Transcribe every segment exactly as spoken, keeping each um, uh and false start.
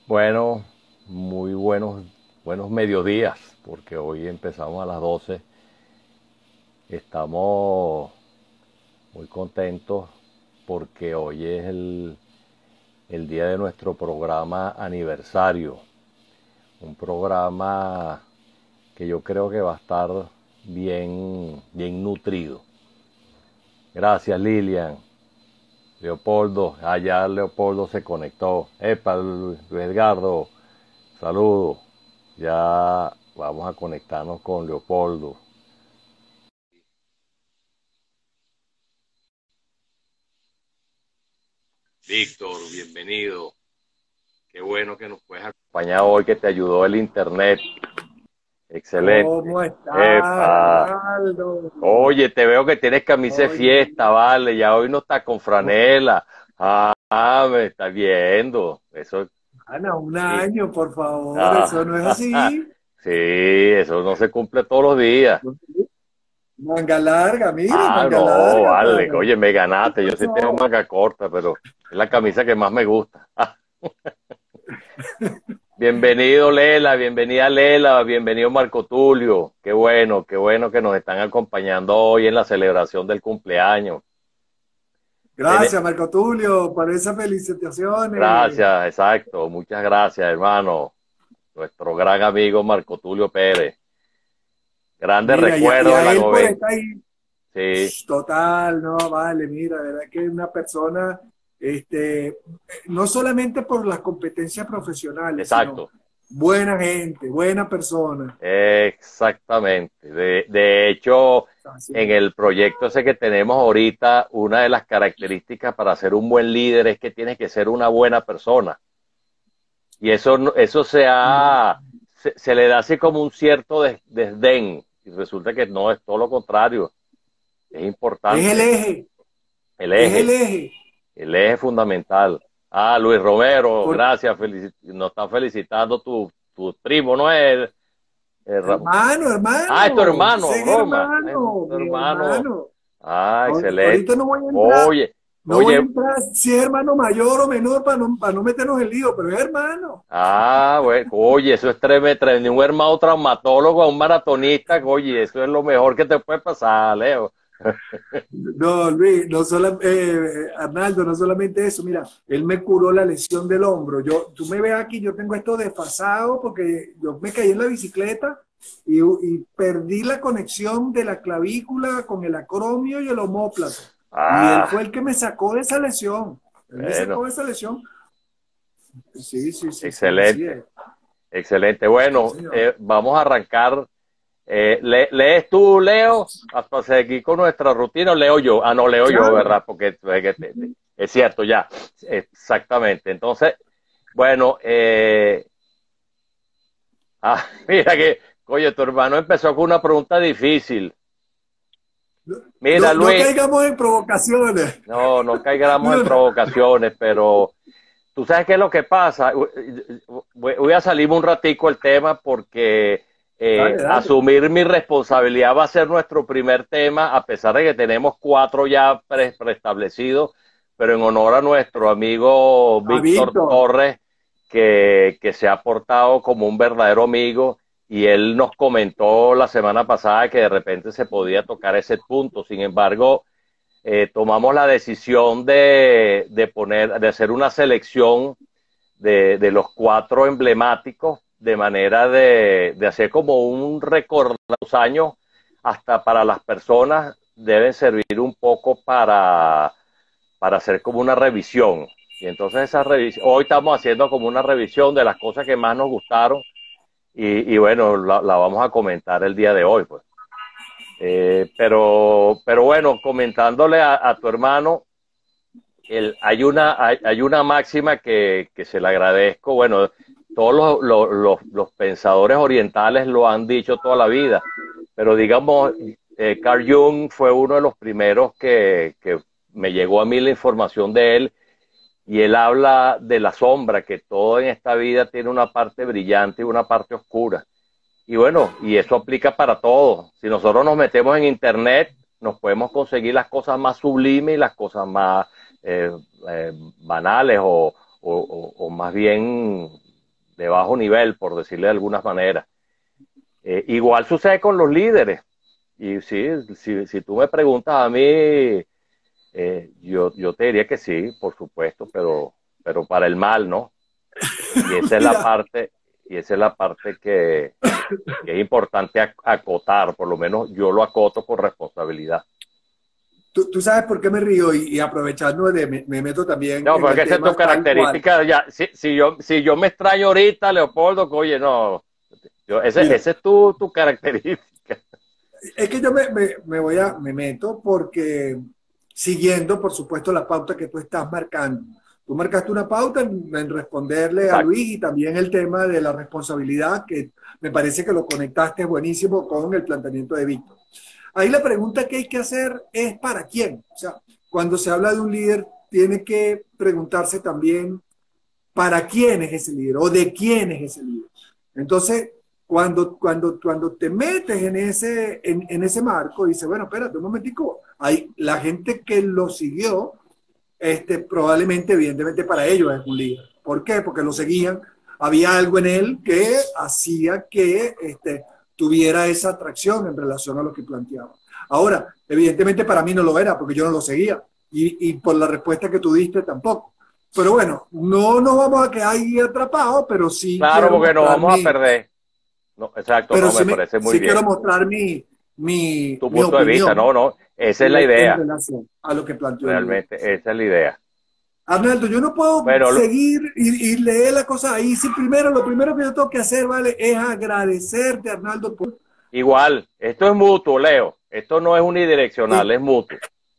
Bueno, muy buenos, buenos mediodías, porque hoy empezamos a las doce. Estamos muy contentos porque hoy es el, el día de nuestro programa aniversario. Un programa que yo creo que va a estar bien, bien nutrido. Gracias, Lilian. Leopoldo, allá Leopoldo se conectó. Epa, Luis Edgardo, saludos. Ya vamos a conectarnos con Leopoldo. Víctor, bienvenido. Qué bueno que nos puedes acompañar hoy, que te ayudó el internet. Excelente. ¿Cómo estás, Epa. Arnaldo? Oye, te veo que tienes camisa de Oye, fiesta, vale. Ya hoy no está con franela. Ah, me estás viendo. Eso. Ana, un Sí. año, por favor, eso Ah, no es así. sí, eso no se cumple todos los días. Manga larga, mira, Ah, manga no, larga, vale. pana. Oye, me ¿Qué ganaste. Yo sí tengo pasó? manga corta, pero es la camisa que más me gusta. Bienvenido Lela, bienvenida Lela, bienvenido Marco Tulio. Qué bueno, qué bueno que nos están acompañando hoy en la celebración del cumpleaños. Tene- Gracias, Marco Tulio, por esas felicitaciones. Gracias, exacto. Muchas gracias, hermano. Nuestro gran amigo Marco Tulio Pérez. Grandes Mira, y a, y recuerdos de a la él por joven. estar ahí. Sí, Total, no, vale, mira, de verdad que es una persona, este, no solamente por las competencias profesionales, sino exacto. buena gente, buena persona. Exactamente. De, de hecho, Así en es. el proyecto ese que tenemos ahorita, una de las características para ser un buen líder es que tienes que ser una buena persona. Y eso, no- eso se, ha, se, se le da así como un cierto des- desdén. Y resulta que no, es todo lo contrario. Es Es el importante. eje, El es el eje, eje. el eje fundamental. Ah, Luis Romero, Por, gracias. Felici- nos está felicitando tu, tu primo, ¿no es? El Ram- hermano, Ah, es tu hermano, hermano, ese es Roma. Es hermano, tu mi hermano. hermano. Ah, Ahor- excelente. Ahorita no voy a entrar, Oye, no voy a oye, entrar si es hermano mayor o menor para no, para no meternos en lío, pero es hermano. ah, bueno, oye, eso es tremendo, de un hermano traumatólogo a un maratonista, oye, eso es lo mejor que te puede pasar, Leo. No, Luis, no solo, eh, Arnaldo, no solamente eso, mira, él me curó la lesión del hombro. Yo, tú me ves aquí, yo tengo esto desfasado porque yo me caí en la bicicleta y, y perdí la conexión de la clavícula con el acromio y el omóplato. Y él Ah, fue el que me sacó de esa lesión. Él me bueno, sacó de esa lesión. Sí, sí, sí, sí, así excelente, es. excelente. Sí, Bueno, señor. eh, vamos a arrancar. Eh, le- ¿lees tú, Leo, hasta seguir con nuestra rutina o leo yo? Ah, no, leo yo, Claro. ¿verdad? Porque eh, que te- te- es cierto, ya, exactamente. Entonces, bueno, eh, ah, mira que, oye, tu hermano empezó con una pregunta difícil. Mira, No, no Luis, caigamos en provocaciones. no, no caigamos en No, no. provocaciones, pero tú sabes qué es lo que pasa. Voy voy a salirme un ratico el tema porque eh, Dale, dale. asumir mi responsabilidad va a ser nuestro primer tema, a pesar de que tenemos cuatro ya pre preestablecidos, pero en honor a nuestro amigo A Víctor Víctor. Torres, que, que se ha portado como un verdadero amigo. Y él nos comentó la semana pasada que de repente se podía tocar ese punto. Sin embargo, eh, tomamos la decisión de, de, poner, de hacer una selección de, de los cuatro emblemáticos, de manera de, de hacer como un recorrido de los años, hasta para las personas deben servir un poco para, para hacer como una revisión. Y entonces esa revisión, hoy estamos haciendo como una revisión de las cosas que más nos gustaron y, y bueno, la, la, vamos a comentar el día de hoy, pues. Eh, pero, pero bueno, comentándole a, a tu hermano, el, hay, una, hay, hay, una máxima que, que, se le agradezco. Bueno, todos los, los, los, los, pensadores orientales lo han dicho toda la vida, pero digamos, eh, Carl Jung fue uno de los primeros que, que me llegó a mí la información de él, y él habla de la sombra, que todo en esta vida tiene una parte brillante y una parte oscura. Y bueno, y eso aplica para todo. Si nosotros nos metemos en internet, nos podemos conseguir las cosas más sublimes y las cosas más eh, eh, banales o, o, o, o más bien de bajo nivel, por decirle de algunas maneras. Eh, igual sucede con los líderes. Y sí, si, si tú me preguntas a mí, eh, yo, yo te diría que sí, por supuesto, pero, pero para el mal, ¿no? Y esa es la parte, y esa es la parte que, que es importante acotar, por lo menos yo lo acoto por responsabilidad. Tú, tú sabes por qué me río y, y aprovechando de, me, me meto también. No, porque esa es tu característica. Ya, si, si, yo, si yo me extraño ahorita, Leopoldo, que oye, no, yo, ese, ese es tu, tu característica. Es que yo me, me, me voy a, me meto porque siguiendo, por supuesto, la pauta que tú estás marcando. Tú marcaste una pauta en, en responderle Exacto. a Luis y también el tema de la responsabilidad, que me parece que lo conectaste buenísimo con el planteamiento de Víctor. Ahí la pregunta que hay que hacer es ¿para quién? O sea, cuando se habla de un líder, tiene que preguntarse también ¿para quién es ese líder? ¿O de quién es ese líder? Entonces, cuando, cuando, cuando te metes en ese, en, en ese marco, dices, bueno, espérate un momentico, hay la gente que lo siguió, este, probablemente, evidentemente para ellos es un líder. ¿Por qué? Porque lo seguían, había algo en él que hacía que este, tuviera esa atracción en relación a lo que planteaba. Ahora, evidentemente para mí no lo era, porque yo no lo seguía, y, y por la respuesta que tú diste tampoco. Pero bueno, no nos vamos a quedar ahí atrapados, pero sí... Claro, porque nos vamos mi, a perder. No, exacto, pero no, sí me me, parece muy sí bien. quiero mostrar mi, mi, tu mi punto opinión, de vista, no, no, esa es la idea. En relación a lo que planteó. Realmente, esa es la idea. Arnaldo, yo no puedo bueno, seguir y, y leer la cosa ahí. Si primero, lo primero que yo tengo que hacer, ¿vale? Es agradecerte, Arnaldo. Por... Igual, esto es mutuo, Leo. Esto no es unidireccional, sí. Es mutuo.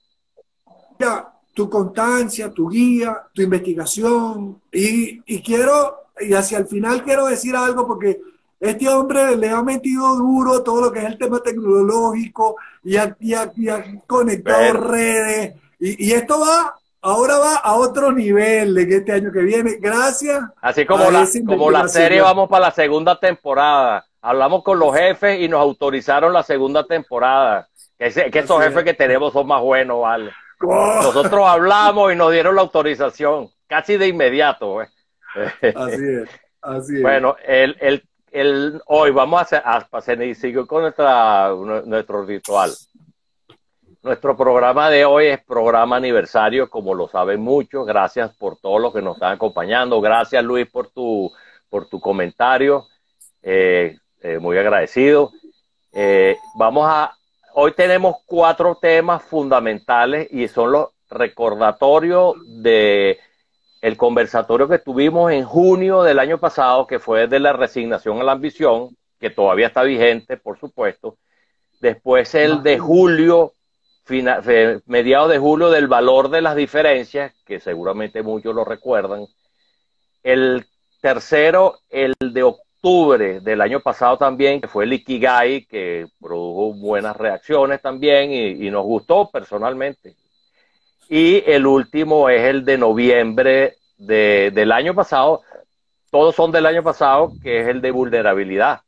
Ya, tu constancia, tu guía, tu investigación. Y, y quiero, y hacia el final quiero decir algo porque este hombre le ha metido duro todo lo que es el tema tecnológico y ha, y ha, y ha conectado bueno. redes. Y, y esto va... Ahora va a otro nivel en este año que viene, gracias. Así como, la, como la serie vamos para la segunda temporada. Hablamos con los jefes y nos autorizaron la segunda temporada. Que, ese, que esos jefes que tenemos son más buenos, ¿vale? Oh. Nosotros hablamos y nos dieron la autorización, casi de inmediato. ¿eh? Así es, así es. Bueno, el, el, el, hoy vamos a hacer, a seguir con nuestra, nuestro ritual. Nuestro programa de hoy es programa aniversario, como lo saben muchos. Gracias por todos los que nos están acompañando. Gracias, Luis, por tu, por tu comentario. Eh, eh, muy agradecido. Eh, vamos a... Hoy tenemos cuatro temas fundamentales y son los recordatorios de el conversatorio que tuvimos en junio del año pasado, que fue de la resignación a la ambición, que todavía está vigente, por supuesto. Después el de julio... Final, mediados de julio, del valor de las diferencias, que seguramente muchos lo recuerdan. El tercero, el de octubre del año pasado también, que fue el Ikigai, que produjo buenas reacciones también y, y nos gustó personalmente. Y el último es el de noviembre de, del año pasado, todos son del año pasado, que es el de vulnerabilidad.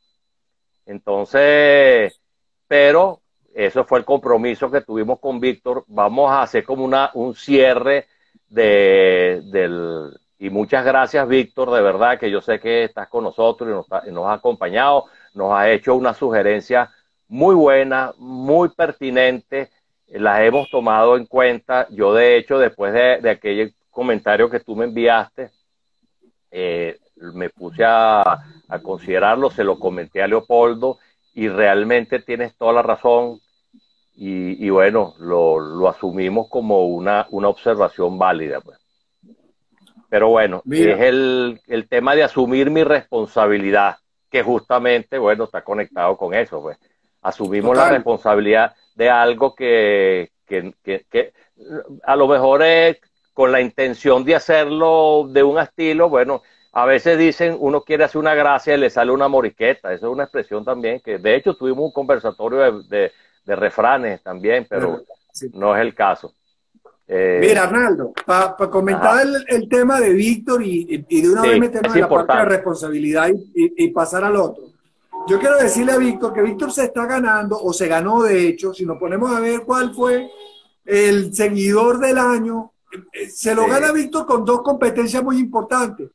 Entonces, pero... Eso fue el compromiso que tuvimos con Víctor. Vamos a hacer como una, un cierre de, del... Y muchas gracias, Víctor, de verdad, que yo sé que estás con nosotros y nos, y nos has acompañado. Nos has hecho una sugerencia muy buena, muy pertinente. Las hemos tomado en cuenta. Yo, de hecho, después de, de aquel comentario que tú me enviaste, eh, me puse a, a considerarlo, se lo comenté a Leopoldo. Y realmente tienes toda la razón y, y bueno, lo, lo asumimos como una, una observación válida. Pues. Pero bueno, Mira. es el, el tema de asumir mi responsabilidad, que justamente, bueno, está conectado con eso. Pues. Asumimos Total. la responsabilidad de algo que, que, que, que a lo mejor es con la intención de hacerlo de un estilo, bueno, a veces dicen, uno quiere hacer una gracia y le sale una moriqueta. Esa es una expresión también que, de hecho, tuvimos un conversatorio de, de, de refranes también, pero sí. no es el caso. Eh, Mira, Arnaldo, para pa comentar el, el tema de Víctor y, y de una sí, vez meternos en la importante. parte de responsabilidad y, y, y pasar al otro. Yo quiero decirle a Víctor que Víctor se está ganando, o se ganó de hecho, si nos ponemos a ver cuál fue el seguidor del año, se lo sí. gana Víctor con dos competencias muy importantes.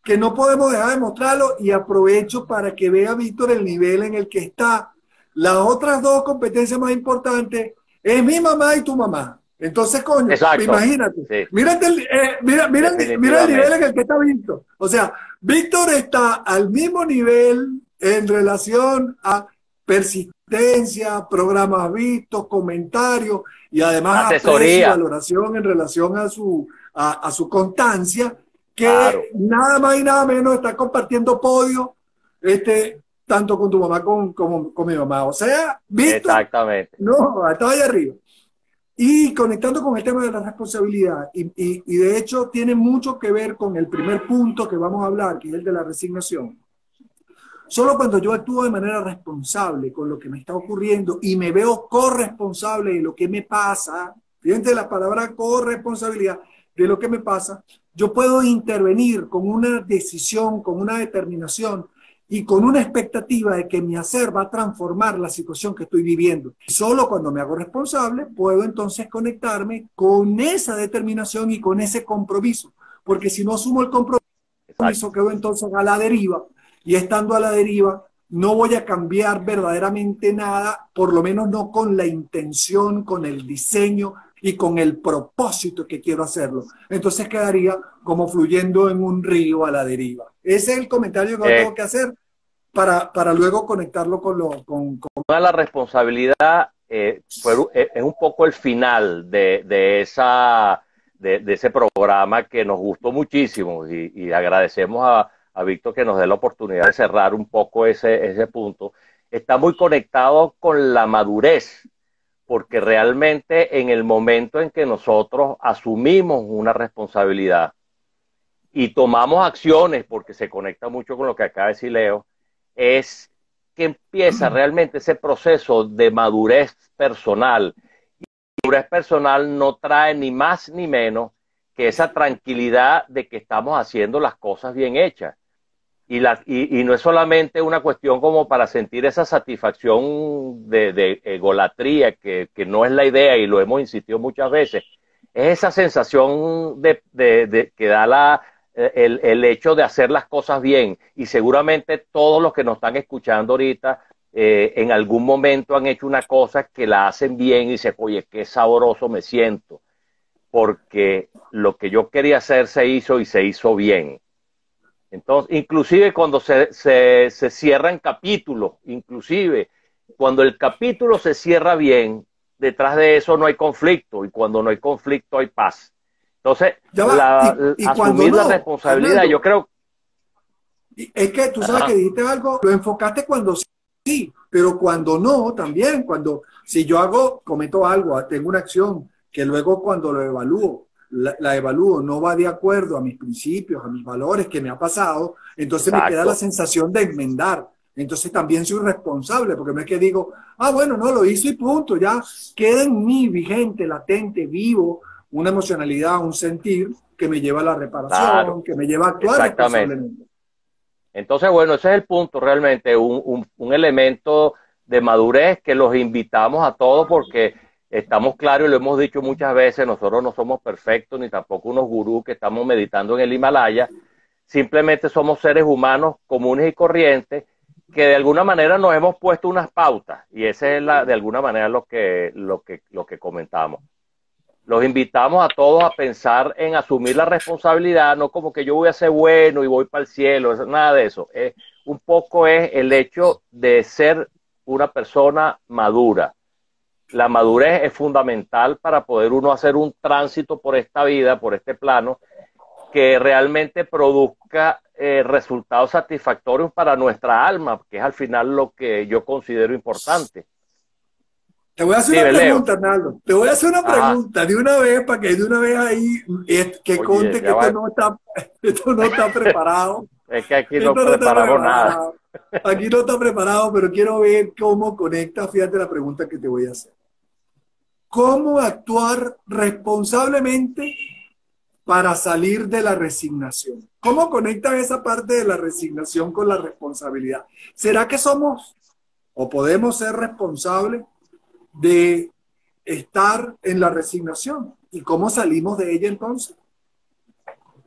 que no podemos dejar de mostrarlo, y aprovecho para que vea Víctor el nivel en el que está. Las otras dos competencias más importantes es mi mamá y tu mamá. Entonces, coño, Exacto. imagínate. Sí. Mírate el, eh, mira, mira, mira el nivel en el que está Víctor. O sea, Víctor está al mismo nivel en relación a persistencia, programas vistos, comentarios y además aprecio y valoración en relación a su, a, a su constancia, que claro, nada más y nada menos está compartiendo podio, este, tanto con tu mamá como con, con mi mamá. O sea, Víctor, exactamente. No, está ahí arriba. Y conectando con el tema de la responsabilidad, y, y, y de hecho tiene mucho que ver con el primer punto que vamos a hablar, que es el de la resignación. Solo cuando yo actúo de manera responsable con lo que me está ocurriendo y me veo corresponsable de lo que me pasa, fíjense la palabra corresponsabilidad, de lo que me pasa, yo puedo intervenir con una decisión, con una determinación y con una expectativa de que mi hacer va a transformar la situación que estoy viviendo. Solo cuando me hago responsable puedo entonces conectarme con esa determinación y con ese compromiso, porque si no asumo el compromiso, Exacto. quedo entonces a la deriva, y estando a la deriva no voy a cambiar verdaderamente nada, por lo menos no con la intención, con el diseño y con el propósito que quiero hacerlo. Entonces quedaría como fluyendo en un río a la deriva. Ese es el comentario que eh, tengo que hacer para, para luego conectarlo con lo... Con, con... La responsabilidad eh, fue, eh, es un poco el final de, de, esa, de, de ese programa que nos gustó muchísimo, y, y agradecemos a, a Víctor que nos dé la oportunidad de cerrar un poco ese, ese punto. Está muy conectado con la madurez, porque realmente en el momento en que nosotros asumimos una responsabilidad y tomamos acciones, porque se conecta mucho con lo que acaba de decir Leo, es que empieza realmente ese proceso de madurez personal. Y la madurez personal no trae ni más ni menos que esa tranquilidad de que estamos haciendo las cosas bien hechas. Y, la, y, y no es solamente una cuestión como para sentir esa satisfacción de, de egolatría, que, que no es la idea y lo hemos insistido muchas veces. Es esa sensación de, de, de, que da la, el, el hecho de hacer las cosas bien. Y seguramente todos los que nos están escuchando ahorita eh, en algún momento han hecho una cosa que la hacen bien y dicen, oye, qué sabroso me siento. Porque lo que yo quería hacer se hizo y se hizo bien. Entonces, inclusive cuando se, se, se cierran capítulos, inclusive cuando el capítulo se cierra bien, detrás de eso no hay conflicto, y cuando no hay conflicto hay paz. Entonces, la, y, y asumir no, la responsabilidad, Fernando, yo creo... Es que tú sabes Ajá. que dijiste algo, lo enfocaste cuando sí, pero cuando no, también, cuando, si yo hago, cometo algo, tengo una acción, que luego cuando lo evalúo, La, la evalúo, no va de acuerdo a mis principios, a mis valores que me ha pasado, entonces Exacto. me queda la sensación de enmendar. Entonces también soy responsable, porque no es que digo, ah, bueno, no, lo hice y punto, ya queda en mí vigente, latente, vivo, una emocionalidad, un sentir que me lleva a la reparación, claro. que me lleva a actuar responsablemente. Entonces, bueno, ese es el punto realmente, un, un, un elemento de madurez que los invitamos a todos, porque estamos claros y lo hemos dicho muchas veces, nosotros no somos perfectos ni tampoco unos gurús que estamos meditando en el Himalaya, simplemente somos seres humanos comunes y corrientes que de alguna manera nos hemos puesto unas pautas, y ese es la, de alguna manera lo que, lo, que, lo que comentamos. Los invitamos a todos a pensar en asumir la responsabilidad, no como que yo voy a ser bueno y voy para el cielo, nada de eso. Es, un poco es el hecho de ser una persona madura. La madurez es fundamental para poder uno hacer un tránsito por esta vida, por este plano, que realmente produzca eh, resultados satisfactorios para nuestra alma, que es al final lo que yo considero importante. Te voy a hacer sí, una pregunta, Arnaldo. Te voy a hacer una Ajá. pregunta de una vez, para que de una vez ahí, que Oye, conte que esto no, está, esto no está preparado. Es que aquí no, no preparamos nada. Aquí no está preparado, pero quiero ver cómo conecta, fíjate la pregunta que te voy a hacer. ¿Cómo actuar responsablemente para salir de la resignación? ¿Cómo conecta esa parte de la resignación con la responsabilidad? ¿Será que somos o podemos ser responsables de estar en la resignación? ¿Y cómo salimos de ella entonces?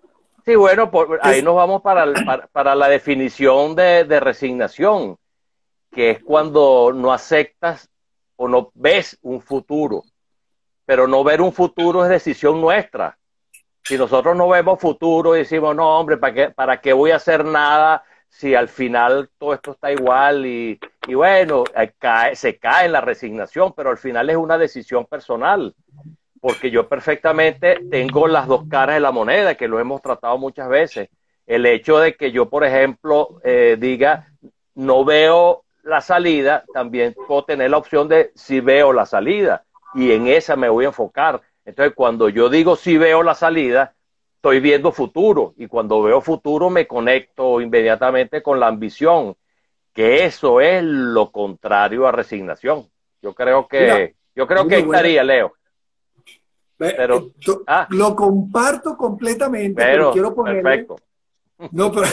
Sí, bueno, por, ahí nos vamos para, el, para, para la definición de, de resignación, que es cuando no aceptas o no ves un futuro, pero no ver un futuro es decisión nuestra. Si nosotros no vemos futuro y decimos, no, hombre, ¿para qué, para qué voy a hacer nada si al final todo esto está igual? Y, y bueno, cae, se cae en la resignación, pero al final es una decisión personal, porque yo perfectamente tengo las dos caras de la moneda, que lo hemos tratado muchas veces. El hecho de que yo, por ejemplo, eh, diga, no veo la salida, también puedo tener la opción de si veo la salida, y en esa me voy a enfocar. Entonces, cuando yo digo si veo la salida, estoy viendo futuro, y cuando veo futuro me conecto inmediatamente con la ambición, que eso es lo contrario a resignación. Yo creo que, Mira, yo creo que ahí estaría, Leo. Pero, ah, lo comparto completamente, pero, pero quiero ponerle... Perfecto. No, pero...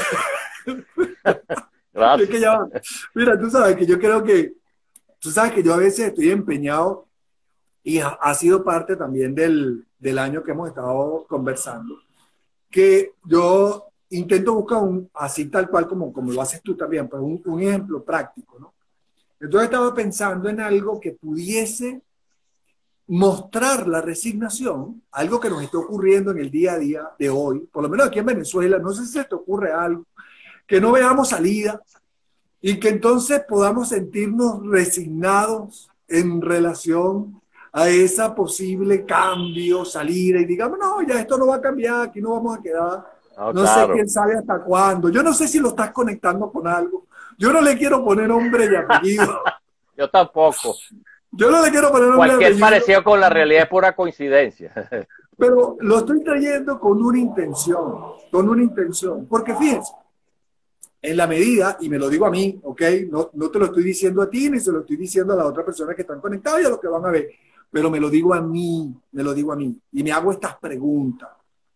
Gracias. Es que ya, mira, tú sabes que yo creo que... Tú sabes que yo a veces estoy empeñado, y ha, ha sido parte también del, del año que hemos estado conversando, que yo intento buscar un, así tal cual como, como lo haces tú también, pues un, un ejemplo práctico, ¿no? Entonces estaba pensando en algo que pudiese mostrar la resignación, algo que nos está ocurriendo en el día a día de hoy, por lo menos aquí en Venezuela. No sé si se te ocurre algo, que no veamos salida y que entonces podamos sentirnos resignados en relación a esa posible cambio, salida, y digamos, no, ya esto no va a cambiar, aquí no vamos a quedar, no, no claro. sé quién sabe hasta cuándo. Yo no sé si lo estás conectando con algo. Yo no le quiero poner nombre y apellido. Yo tampoco. Yo no le quiero poner nombre Cualquier y apellido. Parecido con la realidad es pura coincidencia. Pero lo estoy trayendo con una intención, con una intención. Porque fíjense, en la medida, y me lo digo a mí, ¿ok? No, no te lo estoy diciendo a ti, ni se lo estoy diciendo a las otras personas que están conectadas y a los que van a ver. Pero me lo digo a mí, me lo digo a mí. Y me hago estas preguntas.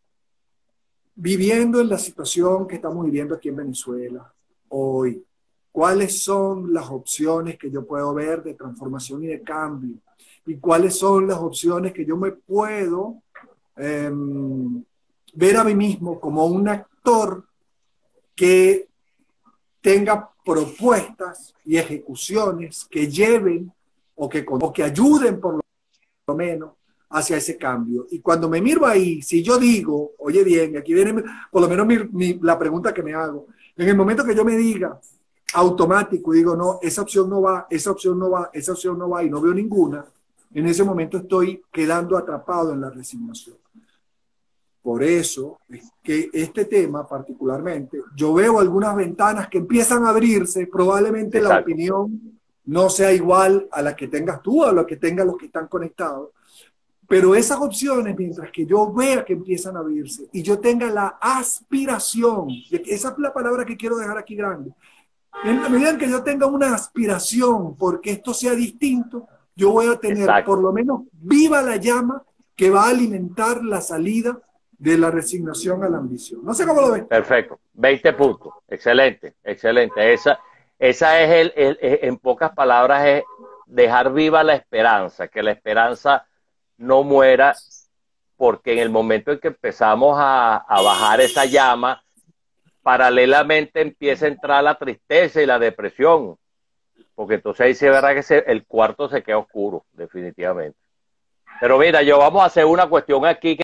Viviendo en la situación que estamos viviendo aquí en Venezuela hoy, ¿cuáles son las opciones que yo puedo ver de transformación y de cambio? ¿Y cuáles son las opciones que yo me puedo eh, ver a mí mismo como un actor que tenga propuestas y ejecuciones que lleven o que, o que ayuden por lo menos hacia ese cambio? Y cuando me miro ahí, si yo digo, oye bien, aquí viene por lo menos mi, mi, la pregunta que me hago, en el momento que yo me diga automático y digo, no, esa opción no va, esa opción no va, esa opción no va y no veo ninguna, en ese momento estoy quedando atrapado en la resignación. Por eso es que este tema particularmente, yo veo algunas ventanas que empiezan a abrirse, probablemente Exacto. La opinión no sea igual a la que tengas tú o a la que tengan los que están conectados, pero esas opciones, mientras que yo vea que empiezan a abrirse y yo tenga la aspiración, esa es la palabra que quiero dejar aquí grande, en la medida en que yo tenga una aspiración porque esto sea distinto, yo voy a tener Exacto. por lo menos viva la llama que va a alimentar la salida de la resignación a la ambición. No sé cómo lo ves. Perfecto, veinte puntos, excelente, excelente. Esa, esa es el, el, el, en pocas palabras, es dejar viva la esperanza, que la esperanza no muera, porque en el momento en que empezamos a, a bajar esa llama, paralelamente empieza a entrar la tristeza y la depresión, porque entonces ahí se verá que se, el cuarto se queda oscuro, definitivamente. Pero mira, yo vamos a hacer una cuestión aquí que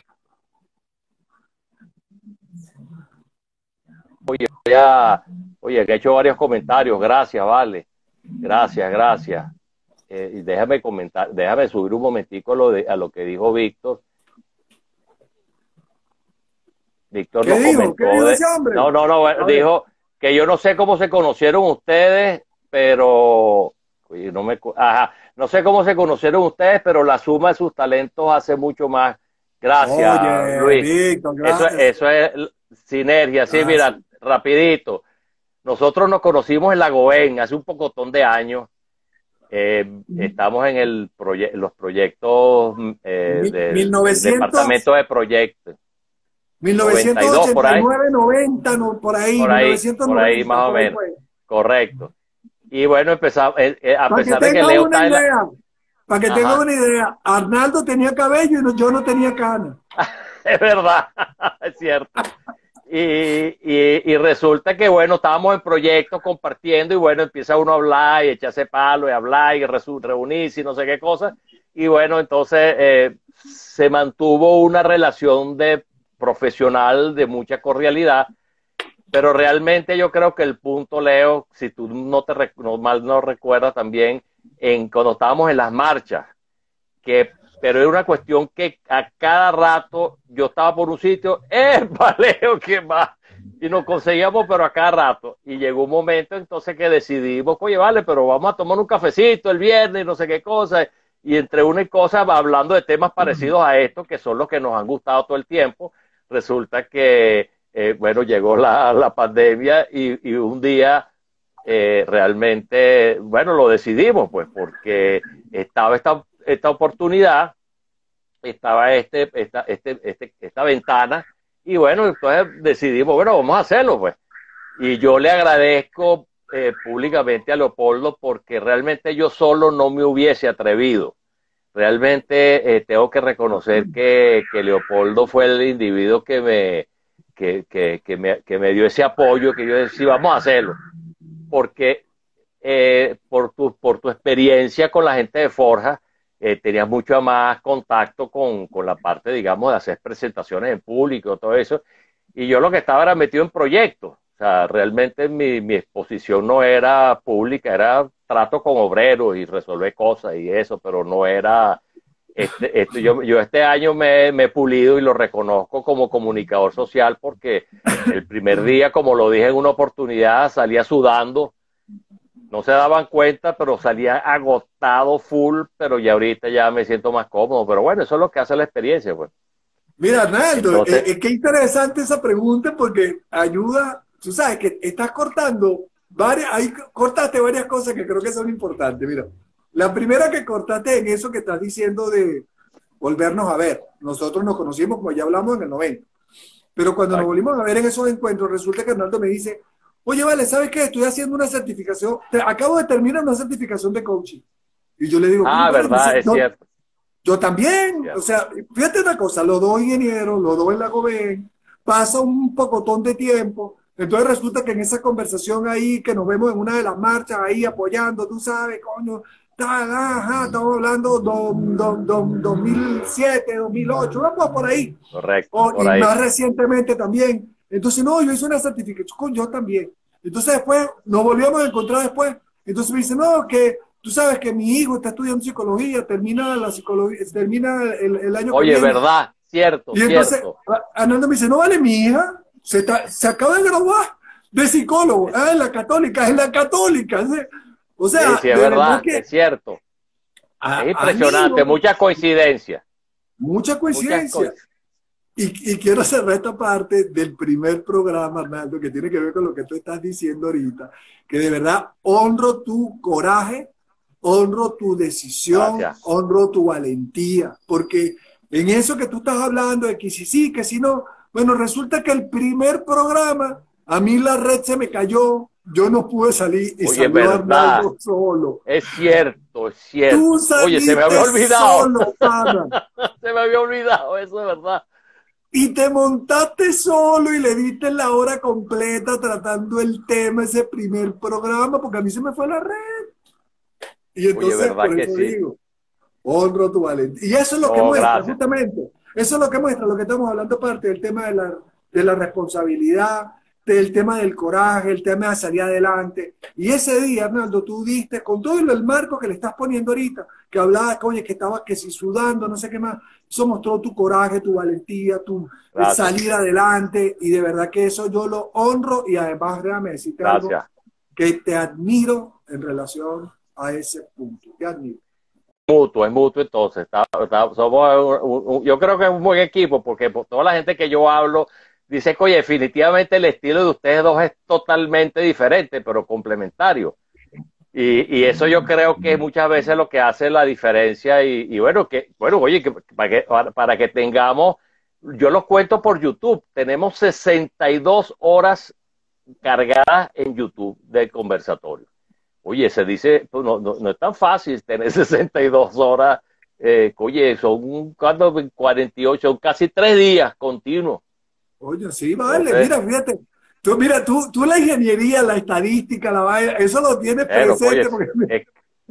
Oye, ya, oye, que he hecho varios comentarios, gracias, vale, gracias, gracias. Eh, y déjame comentar, déjame subir un momentico lo de, a lo que dijo Víctor. Víctor nos dijo? comentó. ¿Qué dijo de, ese hombre? No, no, no, dijo que yo no sé cómo se conocieron ustedes, pero oye, no me, ajá, no sé cómo se conocieron ustedes, pero la suma de sus talentos hace mucho más. Gracias, oye, Luis. Víctor, gracias. Eso, eso es sinergia, sí, mira, rapidito. Nosotros nos conocimos en La Goén hace un pocotón de años. Eh, mm. Estamos en el proye los proyectos eh, del mil novecientos, departamento de proyectos. mil novecientos ochenta y nueve, noventa, no, por ahí. Por ahí, por ahí más o menos. Correcto. Y bueno, empezamos, eh, eh, a para pesar que de que Leo una idea, la... Para que tengan una idea, Arnaldo tenía cabello y no, yo no tenía cana. Es verdad, es cierto. Y, y, y resulta que, bueno, estábamos en proyectos compartiendo y, bueno, empieza uno a hablar y echarse palo y hablar y reunirse y no sé qué cosa. Y, bueno, entonces eh, se mantuvo una relación de profesional de mucha cordialidad, pero realmente yo creo que el punto, Leo, si tú no te no, mal no recuerdas también, en, cuando estábamos en las marchas, que pero era una cuestión que a cada rato yo estaba por un sitio, ¡eh, Leo, qué más! Y nos conseguíamos, pero a cada rato. Y llegó un momento entonces que decidimos, oye, vale, pero vamos a tomar un cafecito el viernes y no sé qué cosa. Y entre una y cosa, hablando de temas parecidos a estos, que son los que nos han gustado todo el tiempo, resulta que, eh, bueno, llegó la, la pandemia y, y un día eh, realmente, bueno, lo decidimos, pues, porque estaba esta esta oportunidad, estaba este, esta, este, este, esta ventana, y bueno, entonces decidimos, bueno, vamos a hacerlo, pues. Y yo le agradezco eh, públicamente a Leopoldo, porque realmente yo solo no me hubiese atrevido. Realmente eh, tengo que reconocer que, que Leopoldo fue el individuo que me, que, que, que, me, que me dio ese apoyo, que yo decía, vamos a hacerlo, porque eh, por, tu, por tu experiencia con la gente de Forja, Eh, tenías mucho más contacto con, con la parte, digamos, de hacer presentaciones en público, todo eso, y yo lo que estaba era metido en proyectos. O sea, realmente mi, mi exposición no era pública, era trato con obreros y resolver cosas y eso, pero no era, este, este, yo, yo este año me, me he pulido y lo reconozco como comunicador social, porque el primer día, como lo dije en una oportunidad, salía sudando. No se daban cuenta, pero salía agotado, full, pero ya ahorita ya me siento más cómodo. Pero bueno, eso es lo que hace la experiencia, pues. Mira, Arnaldo, Entonces, eh, qué interesante esa pregunta porque ayuda, tú sabes que estás cortando varias, ahí cortaste varias cosas que creo que son importantes. Mira, la primera que cortaste en eso que estás diciendo de volvernos a ver. Nosotros nos conocimos, como ya hablamos, en el noventa. Pero cuando nos volvimos a ver en esos encuentros, resulta que Arnaldo me dice, oye, vale, ¿sabes qué? Estoy haciendo una certificación, te, acabo de terminar una certificación de coaching. Y yo le digo, ah, verdad, es yo, cierto. yo también, Cierto. o sea, fíjate una cosa, los dos ingenieros, los dos en la Gobén, pasa un pocotón de tiempo, entonces resulta que en esa conversación ahí, que nos vemos en una de las marchas ahí apoyando, tú sabes, coño, ta, ajá, estamos hablando do, do, do, dos mil siete, dos mil ocho, vamos por ahí. Correcto, oh, por y ahí. más recientemente también. Entonces, no, yo hice una certificación, yo también. Entonces después nos volvíamos a encontrar después. Entonces me dice, no, que tú sabes que mi hijo está estudiando psicología, termina la psicología, termina el, el año Oye, que viene. verdad, cierto, Y entonces cierto. Arnaldo me dice, no vale, mi hija se, está, se acaba de graduar de psicólogo, ah, en la católica, en la católica. O sea, sí, sí, es de verdad, verdad que es cierto. a, es impresionante, amigos, mucha coincidencia. Mucha coincidencia. Muchas co Y, y quiero cerrar esta parte del primer programa, Arnaldo, que tiene que ver con lo que tú estás diciendo ahorita, que de verdad honro tu coraje, honro tu decisión, Gracias. honro tu valentía, porque en eso que tú estás hablando de que si sí, que si no, bueno, resulta que el primer programa, a mí la red se me cayó, yo no pude salir y Oye, salió verdad. Arnaldo solo. Es cierto, es cierto. Tú saliste Oye, se me había olvidado. solo, pana. Se me había olvidado, eso es verdad. Y te montaste solo y le diste la hora completa tratando el tema, ese primer programa, porque a mí se me fue la red. Y entonces, Oye, ¿verdad por que eso sí? digo, honro tu valentía. Y eso es lo No, que muestra, gracias. justamente. Eso es lo que muestra, lo que estamos hablando parte del tema de la, de la responsabilidad, del tema del coraje, el tema de salir adelante. Y ese día, Arnaldo, tú diste, con todo el marco que le estás poniendo ahorita, que hablaba, oye, que estaba que si sudando, no sé qué más, eso mostró tu coraje, tu valentía, tu salir adelante, y de verdad que eso yo lo honro, y además, déjame decirte Gracias. algo, que te admiro en relación a ese punto, te admiro. Mutuo, es mutuo entonces. Está, está, somos un, un, yo creo que es un buen equipo, porque por toda la gente que yo hablo dice que, oye, definitivamente el estilo de ustedes dos es totalmente diferente, pero complementario. Y, y eso yo creo que muchas veces lo que hace la diferencia. Y, y bueno, que, bueno, oye, que, para, que, para que tengamos, yo los cuento por YouTube, tenemos sesenta y dos horas cargadas en YouTube de conversatorio. Oye, se dice, pues no, no, no es tan fácil tener sesenta y dos horas, eh, oye, son cuarenta y ocho, son casi tres días continuos. Oye, sí, vale, Entonces, mira, fíjate. Tú, mira, tú, tú la ingeniería, la estadística, la vaina, eso lo tienes bueno, presente oye, porque es,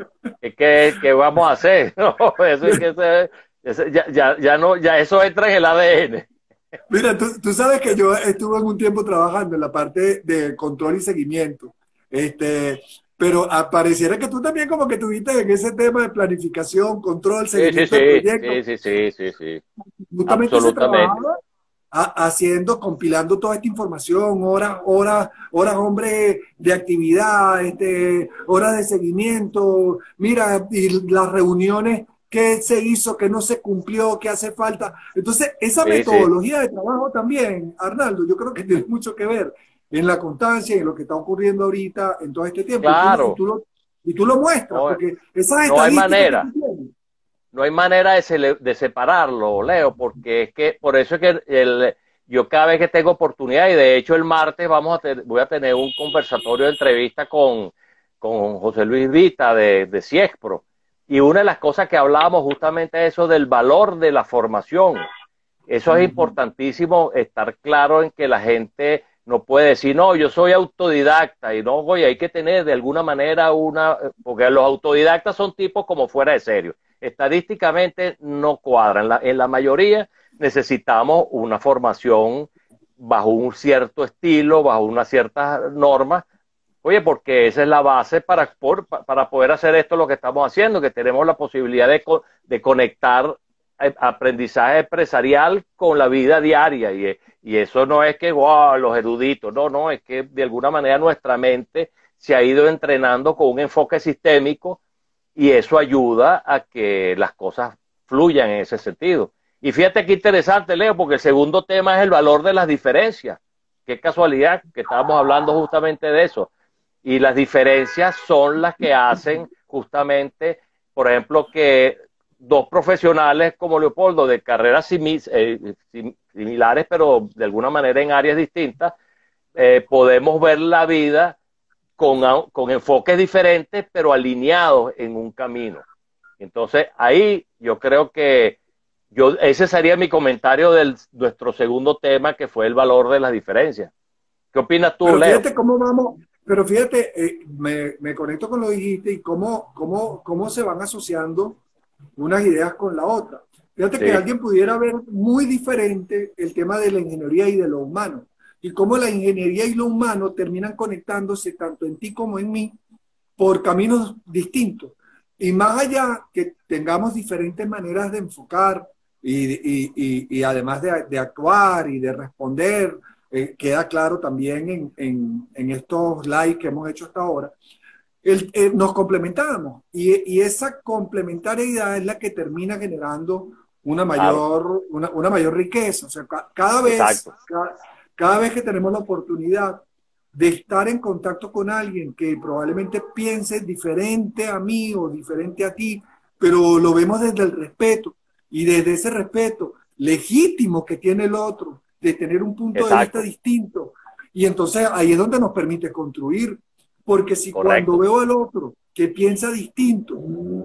es que, ¿qué vamos a hacer? No, eso es que se- ese- ya, ya, ya no, ya eso entra en el A D N. mira, tú, tú sabes que yo estuve en un tiempo trabajando en la parte de control y seguimiento, este, pero ah, pareciera que tú también como que tuviste en ese tema de planificación, control, Sí, sí, seguimiento del sí, proyecto. sí, sí, sí, sí, sí, Justamente se absolutamente. trabajaba a- haciendo, compilando toda esta información, horas, horas, horas, hombre, de actividad, este, horas de seguimiento, mira, y las reuniones, qué se hizo, qué no se cumplió, qué hace falta. Entonces, esa Sí, sí, metodología de trabajo también, Arnaldo, yo creo que tiene mucho que ver en la constancia y en lo que está ocurriendo ahorita en todo este tiempo. Y tú, y claro, tú, lo, y tú lo muestras, no, porque esas no hay estadísticas que manera. tú tienes. No hay manera de, cele- de separarlo, Leo, porque es que por eso es que el, yo cada vez que tengo oportunidad, y de hecho el martes vamos a ter- voy a tener un conversatorio de entrevista con, con José Luis Vita de, de Ciexpro, y una de las cosas que hablábamos justamente es eso del valor de la formación. Eso es Ujú. importantísimo, estar claro en que la gente no puede decir, no, yo soy autodidacta, y no, oye, hay que tener de alguna manera una, porque los autodidactas son tipos como fuera de serio. Estadísticamente no cuadran. La, en la mayoría necesitamos una formación bajo un cierto estilo, bajo unas ciertas normas. Oye, porque esa es la base para, por, para poder hacer esto lo que estamos haciendo, que tenemos la posibilidad de, de conectar aprendizaje empresarial con la vida diaria. Y, y eso no es que, wow, los eruditos, no, no, es que de alguna manera nuestra mente se ha ido entrenando con un enfoque sistémico y eso ayuda a que las cosas fluyan en ese sentido. Y fíjate qué interesante, Leo, porque el segundo tema es el valor de las diferencias. Qué casualidad que estábamos hablando justamente de eso. Y las diferencias son las que hacen justamente, por ejemplo, que dos profesionales como Leopoldo de carreras simi eh, similares, pero de alguna manera en áreas distintas, eh, podemos ver la vida con, con enfoques diferentes, pero alineados en un camino. Entonces, ahí yo creo que yo, ese sería mi comentario de nuestro segundo tema, que fue el valor de las diferencias. ¿Qué opinas tú, Pero Leo? fíjate cómo vamos, pero fíjate, eh, me, me conecto con lo que dijiste y cómo, cómo, cómo se van asociando unas ideas con la otra. Fíjate que Sí, alguien pudiera ver muy diferente el tema de la ingeniería y de lo humano, y cómo la ingeniería y lo humano terminan conectándose tanto en ti como en mí por caminos distintos. Y más allá que tengamos diferentes maneras de enfocar y, y, y, y además de, de, actuar y de responder, eh, queda claro también en, en, en estos lives que hemos hecho hasta ahora, el, eh, nos complementamos y, y, esa complementariedad es la que termina generando una claro, mayor, una, una mayor riqueza. O sea, ca cada vez, exacto. cada, cada vez que tenemos la oportunidad de estar en contacto con alguien que probablemente piense diferente a mí o diferente a ti, pero lo vemos desde el respeto y desde ese respeto legítimo que tiene el otro, de tener un punto de vista Exacto, distinto. Y entonces ahí es donde nos permite construir. Porque si cuando correcto. veo al otro que piensa distinto,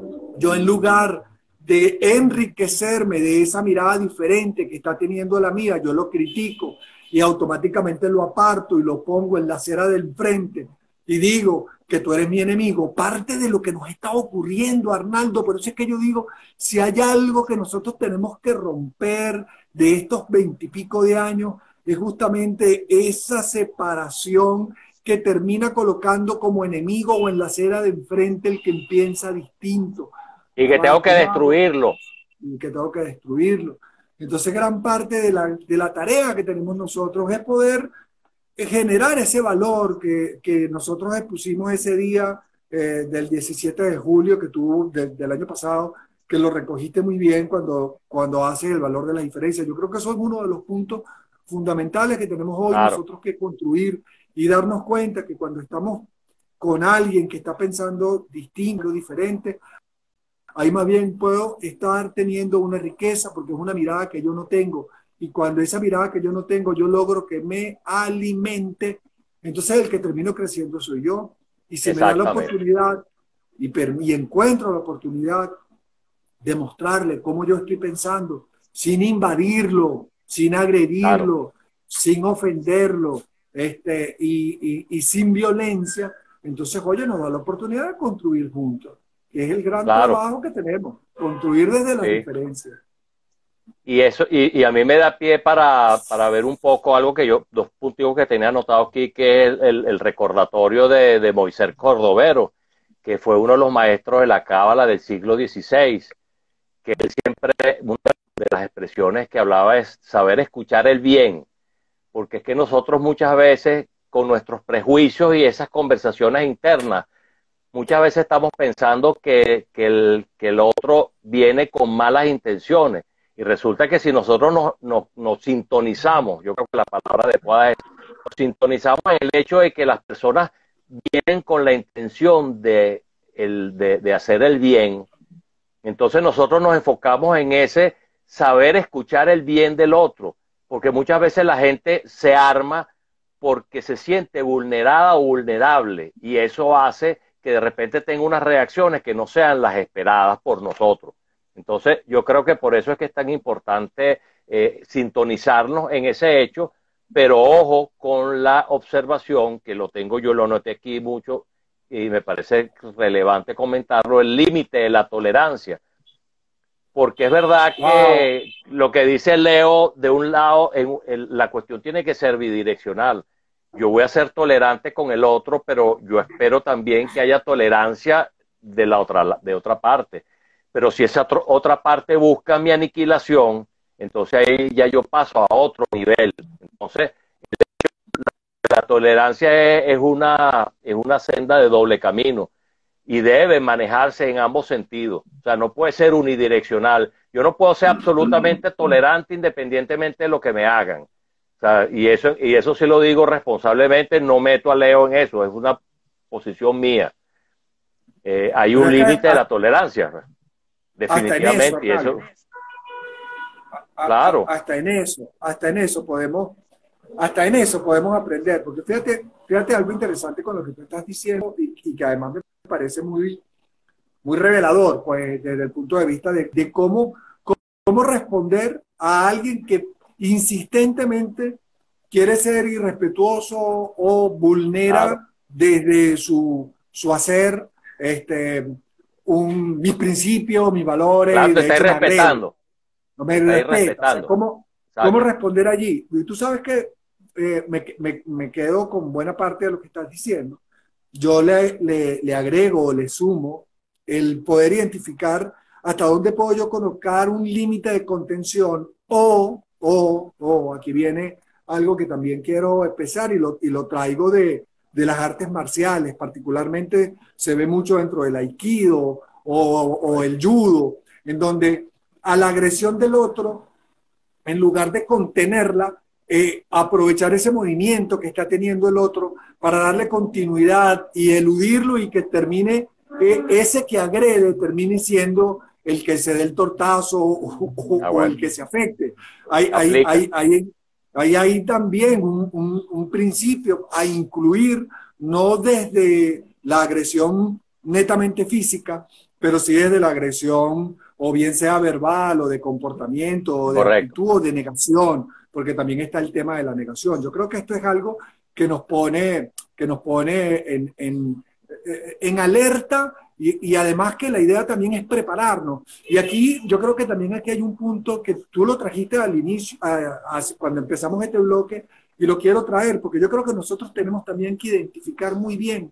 yo en lugar de enriquecerme de esa mirada diferente que está teniendo la mía, yo lo critico y automáticamente lo aparto y lo pongo en la acera del frente y digo que tú eres mi enemigo. Parte de lo que nos está ocurriendo, Arnaldo, por eso es que yo digo, si hay algo que nosotros tenemos que romper de estos veintipico de años, es justamente esa separación que termina colocando como enemigo o en la acera de enfrente el que piensa distinto. Y que tengo que Cuidado, destruirlo. y que tengo que destruirlo. Entonces, gran parte de la, de la tarea que tenemos nosotros es poder generar ese valor que, que nosotros expusimos ese día eh, del diecisiete de julio que tú, de, del año pasado, que lo recogiste muy bien cuando, cuando haces el valor de la diferencia. Yo creo que eso es uno de los puntos fundamentales que tenemos hoy Claro, nosotros que construir y darnos cuenta que cuando estamos con alguien que está pensando distinto, diferente, ahí más bien puedo estar teniendo una riqueza porque es una mirada que yo no tengo. Y cuando esa mirada que yo no tengo, yo logro que me alimente, entonces el que termino creciendo soy yo. Y si me da la exactamente. oportunidad y, y encuentro la oportunidad de mostrarle cómo yo estoy pensando, sin invadirlo, sin Claro, agredirlo, sin ofenderlo, este, y, y, y sin violencia, entonces, oye, nos da la oportunidad de construir juntos, que es el gran Claro, trabajo que tenemos, construir desde las sí. diferencias. Y eso, y, y a mí me da pie para, para ver un poco algo que yo, dos puntos que tenía anotado aquí, que es el, el, el recordatorio de, de Moisés Cordovero, que fue uno de los maestros de la Cábala del siglo dieciséis, que él siempre, una de las expresiones que hablaba es saber escuchar el bien, porque es que nosotros muchas veces, con nuestros prejuicios y esas conversaciones internas, muchas veces estamos pensando que, que, el, que el otro viene con malas intenciones. Y resulta que si nosotros nos, nos, nos sintonizamos, yo creo que la palabra adecuada es, nos sintonizamos en el hecho de que las personas vienen con la intención de, el, de, de hacer el bien, entonces nosotros nos enfocamos en ese saber escuchar el bien del otro, porque muchas veces la gente se arma porque se siente vulnerada o vulnerable, y eso hace que de repente tenga unas reacciones que no sean las esperadas por nosotros. Entonces, yo creo que por eso es que es tan importante eh, sintonizarnos en ese hecho, pero ojo con la observación, que lo tengo yo, lo noté aquí mucho, y me parece relevante comentarlo, el límite de la tolerancia. Porque es verdad que wow. Lo que dice Leo, de un lado, en, en, la cuestión tiene que ser bidireccional. Yo voy a ser tolerante con el otro, pero yo espero también que haya tolerancia de la otra, de otra parte. Pero si esa otro, otra parte busca mi aniquilación, entonces ahí ya yo paso a otro nivel. Entonces, la, la tolerancia es, es, una, es una senda de doble camino y debe manejarse en ambos sentidos. O sea, no puede ser unidireccional. Yo no puedo ser absolutamente tolerante independientemente de lo que me hagan. O sea, y eso, y eso sí lo digo responsablemente, no meto a Leo en eso, es una posición mía. Eh, hay un límite de la tolerancia, definitivamente. Y eso, claro. Hasta en eso, hasta en eso podemos, hasta en eso podemos aprender, porque fíjate, fíjate algo interesante con lo que tú estás diciendo y, y que además me parece muy, muy revelador, pues desde el punto de vista de, de cómo, cómo responder a alguien que insistentemente quiere ser irrespetuoso o vulnera claro. desde su, su hacer este, un, mis principios, mis valores. Claro, te estáis respetando. No me respeta. O sea, ¿cómo, ¿Cómo responder allí? Y tú sabes que eh, me, me, me quedo con buena parte de lo que estás diciendo. Yo le, le, le agrego, le sumo el poder identificar hasta dónde puedo yo colocar un límite de contención o O, oh, aquí viene algo que también quiero expresar y lo, y lo traigo de, de las artes marciales, particularmente se ve mucho dentro del aikido o, o el judo, en donde a la agresión del otro, en lugar de contenerla, eh, aprovechar ese movimiento que está teniendo el otro para darle continuidad y eludirlo y que termine, eh, ese que agrede termine siendo el que se dé el tortazo o, o, ah, bueno. o el que se afecte. Hay, hay, hay, hay, hay, hay también un, un, un principio a incluir, no desde la agresión netamente física, pero sí desde la agresión, o bien sea verbal, o de comportamiento, o de Correcto. actitud, o de negación, porque también está el tema de la negación. Yo creo que esto es algo que nos pone, que nos pone en, en, en alerta. Y, y además que la idea también es prepararnos. Y aquí yo creo que también aquí hay un punto que tú lo trajiste al inicio, a, a, cuando empezamos este bloque, y lo quiero traer, porque yo creo que nosotros tenemos también que identificar muy bien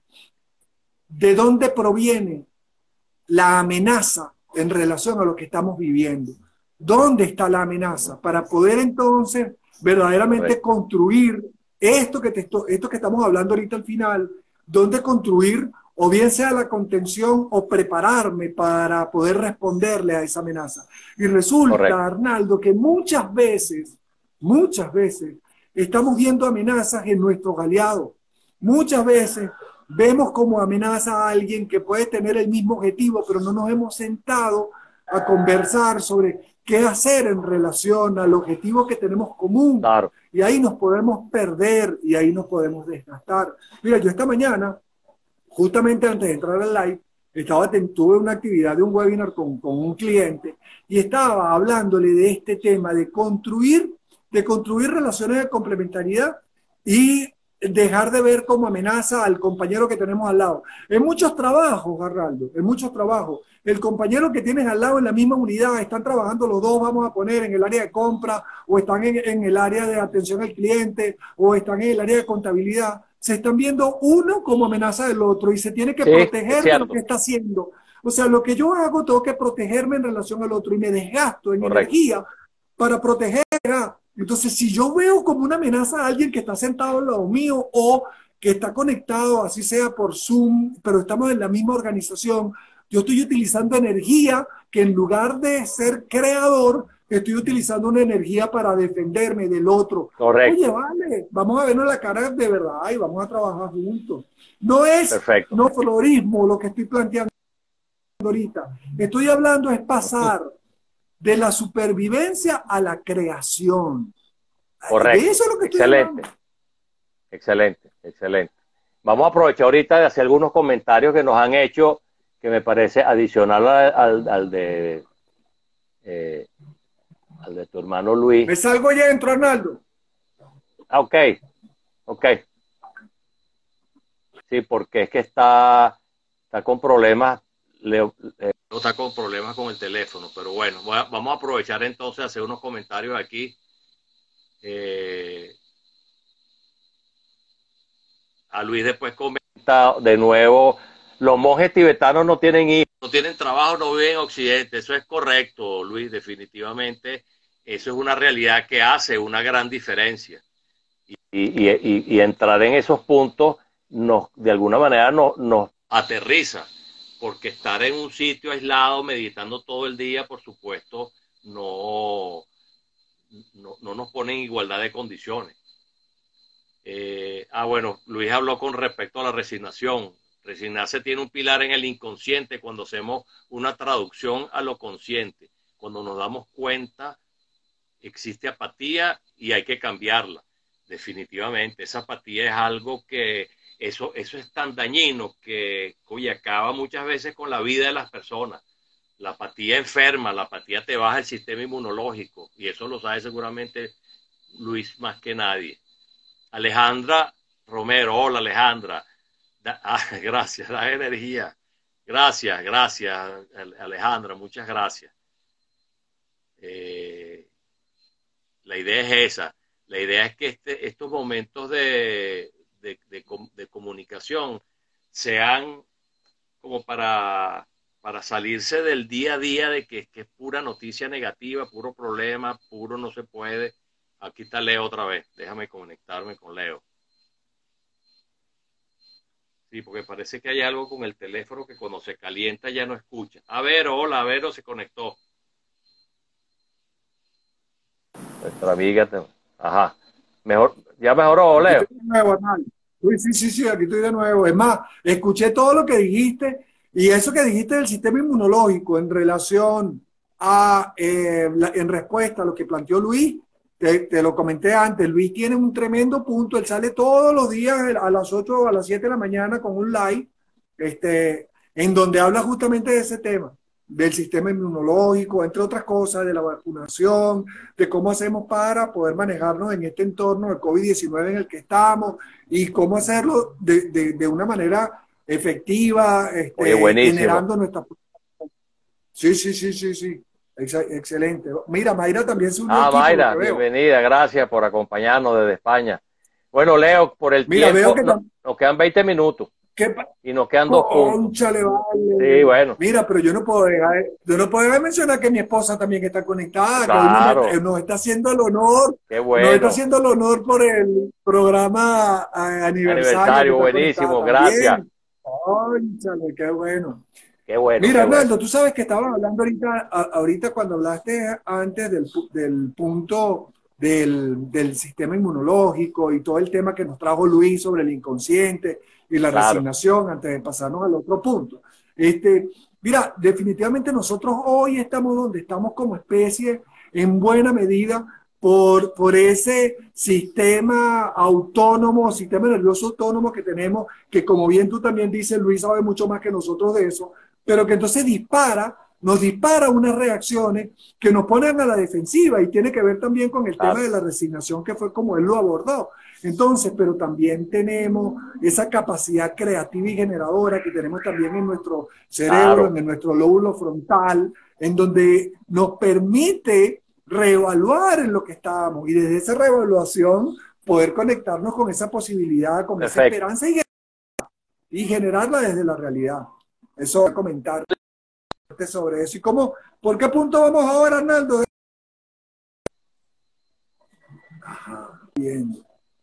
de dónde proviene la amenaza en relación a lo que estamos viviendo. ¿Dónde está la amenaza? Para poder entonces verdaderamente construir esto que, te esto, esto que estamos hablando ahorita al final, ¿dónde construir o bien sea la contención o prepararme para poder responderle a esa amenaza? Y resulta, Correcto. Arnaldo, que muchas veces, muchas veces, estamos viendo amenazas en nuestros aliados. Muchas veces vemos como amenaza a alguien que puede tener el mismo objetivo, pero no nos hemos sentado a conversar sobre qué hacer en relación al objetivo que tenemos común. Claro. Y ahí nos podemos perder y ahí nos podemos desgastar. Mira, yo esta mañana, justamente antes de entrar al live, estaba, tuve una actividad de un webinar con, con un cliente y estaba hablándole de este tema de construir de construir relaciones de complementariedad y dejar de ver como amenaza al compañero que tenemos al lado. En muchos trabajos, Arnaldo, en muchos trabajos, el compañero que tienes al lado en la misma unidad, están trabajando los dos, vamos a poner, en el área de compra, o están en, en el área de atención al cliente, o están en el área de contabilidad, se están viendo uno como amenaza del otro y se tiene que Sí, proteger es de lo cierto. que está haciendo. O sea, lo que yo hago, tengo que protegerme en relación al otro y me desgasto en Correcto. energía para proteger. Entonces, si yo veo como una amenaza a alguien que está sentado al lado mío o que está conectado, así sea por Zoom, pero estamos en la misma organización, yo estoy utilizando energía que en lugar de ser creador, estoy utilizando una energía para defenderme del otro. Correcto. Oye, vale, vamos a vernos la cara de verdad y vamos a trabajar juntos. No es Perfecto. no florismo lo que estoy planteando ahorita. Estoy hablando es pasar de la supervivencia a la creación. Correcto. De eso es lo que estoy Excelente. hablando. Excelente, excelente. Vamos a aprovechar ahorita de hacer algunos comentarios que nos han hecho, que me parece adicional al, al, al de eh, al de tu hermano Luis. Me salgo y entro, Arnaldo. Ah, ok, ok. Sí, porque es que está, está con problemas, Leo, Leo está con problemas con el teléfono, pero bueno, voy a, vamos a aprovechar entonces a hacer unos comentarios aquí. Eh, a Luis después comenta de nuevo, los monjes tibetanos no tienen hijos, no tienen trabajo, no viven en Occidente. Eso es correcto, Luis, definitivamente. Eso es una realidad que hace una gran diferencia. Y, y, y, y entrar en esos puntos nos, de alguna manera nos, nos aterriza, porque estar en un sitio aislado, meditando todo el día, por supuesto, no, no, no nos pone en igualdad de condiciones. Eh, ah, bueno, Luis habló con respecto a la resignación. Resignarse tiene un pilar en el inconsciente cuando hacemos una traducción a lo consciente. Cuando nos damos cuenta, existe apatía y hay que cambiarla. Definitivamente, esa apatía es algo que, eso, eso es tan dañino que, oye, acaba muchas veces con la vida de las personas. La apatía enferma, la apatía te baja el sistema inmunológico y eso lo sabe seguramente Luis más que nadie. Alejandra Romero, hola Alejandra. Da, ah, gracias, da energía. Gracias, gracias Alejandra, muchas gracias. Eh, la idea es esa. La idea es que este, estos momentos de, de, de, de comunicación sean como para, para salirse del día a día de que, que es pura noticia negativa, puro problema, puro no se puede. Aquí está Leo otra vez. Déjame conectarme con Leo. Sí, porque parece que hay algo con el teléfono que cuando se calienta ya no escucha. A ver, hola, Vero se conectó. Nuestra amiga. Te... Ajá. Mejor, ¿ya mejoró, Leo? Aquí estoy de nuevo, Arnaldo. Sí, sí, sí, aquí estoy de nuevo. Es más, escuché todo lo que dijiste y eso que dijiste del sistema inmunológico en relación a, eh, la, en respuesta a lo que planteó Luis. Te, te lo comenté antes, Luis tiene un tremendo punto, él sale todos los días a las ocho o a las siete de la mañana con un live, este, en donde habla justamente de ese tema, del sistema inmunológico, entre otras cosas, de la vacunación, de cómo hacemos para poder manejarnos en este entorno del COVID diecinueve en el que estamos y cómo hacerlo de, de, de una manera efectiva, este, Oye, generando nuestra... Sí, sí, sí, sí, sí. Excelente. Mira, Mayra también se unió. Ah, aquí, Mayra, bienvenida, gracias por acompañarnos desde España. Bueno, Leo, por el Mira, tiempo, veo que no, nos quedan veinte minutos ¿Qué y nos quedan dos puntos. Cónchale, vale. Sí, bueno. Mira, pero yo no puedo dejar, yo no puedo dejar de mencionar que mi esposa también está conectada, Claro. que hoy nos, nos está haciendo el honor, Qué bueno. nos está haciendo el honor por el programa aniversario. Aniversario, buenísimo, gracias. Cónchale, qué bueno. Qué bueno. Mira, qué Arnaldo, bueno. tú sabes que estabas hablando ahorita, a, ahorita cuando hablaste antes del, del punto del, del sistema inmunológico y todo el tema que nos trajo Luis sobre el inconsciente y la Claro. resignación antes de pasarnos al otro punto. Este, mira, definitivamente nosotros hoy estamos donde estamos como especie en buena medida por, por ese sistema autónomo, sistema nervioso autónomo que tenemos, que como bien tú también dices, Luis sabe mucho más que nosotros de eso, pero que entonces dispara nos dispara unas reacciones que nos ponen a la defensiva y tiene que ver también con el tema de la resignación, que fue como él lo abordó. Entonces, pero también tenemos esa capacidad creativa y generadora que tenemos también en nuestro cerebro, claro, en nuestro lóbulo frontal, en donde nos permite reevaluar en lo que estábamos y desde esa reevaluación poder conectarnos con esa posibilidad, con Perfecto. Esa esperanza y, y generarla desde la realidad. Eso voy a comentar sobre eso. ¿Y cómo? ¿Por qué punto vamos ahora, Arnaldo? Ajá, bien.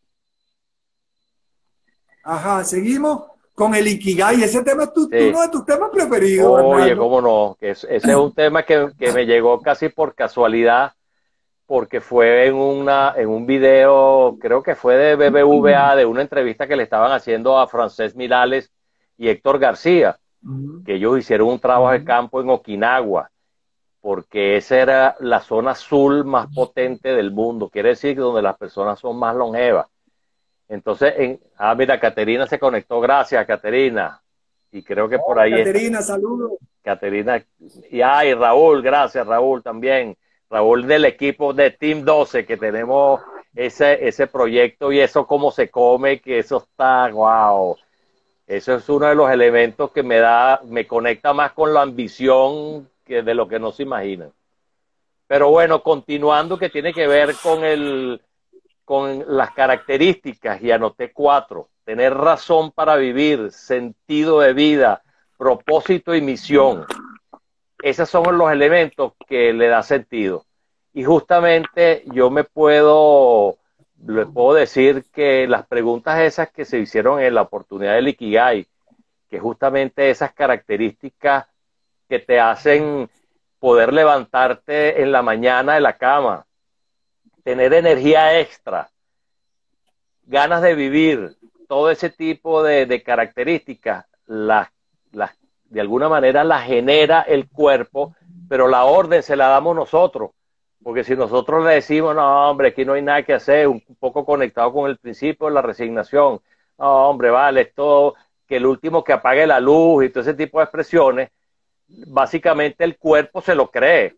Ajá, seguimos con el Ikigai. Ese tema es tu, sí. uno de tus temas preferidos. Oye, Arnaldo. cómo no. Ese es un tema que, que me llegó casi por casualidad, porque fue en, una, en un video, creo que fue de B B V A, de una entrevista que le estaban haciendo a Francés Miralles y Héctor García, uh-huh. que ellos hicieron un trabajo uh-huh. de campo en Okinawa, porque esa era la zona azul más potente del mundo, quiere decir que donde las personas son más longevas. Entonces, en, ah, mira, Caterina se conectó, gracias, Caterina. Y creo que por ahí. Caterina, saludos. Caterina, y ay, Raúl, gracias, Raúl también. Raúl del equipo de Team doce, que tenemos ese, ese proyecto y eso cómo se come, que eso está, wow. Eso es uno de los elementos que me da, me conecta más con la ambición que de lo que no se imaginan. Pero bueno, continuando, que tiene que ver con el, con las características, y anoté cuatro: tener razón para vivir, sentido de vida, propósito y misión. Esos son los elementos que le da sentido. Y justamente yo me puedo, le puedo decir que las preguntas esas que se hicieron en la oportunidad del Ikigai, que justamente esas características que te hacen poder levantarte en la mañana de la cama, tener energía extra, ganas de vivir, todo ese tipo de, de características, las, las, de alguna manera las genera el cuerpo, pero la orden se la damos nosotros, porque si nosotros le decimos, no hombre, aquí no hay nada que hacer, un poco conectado con el principio de la resignación, no hombre, vale, esto, que el último que apague la luz y todo ese tipo de expresiones, básicamente el cuerpo se lo cree.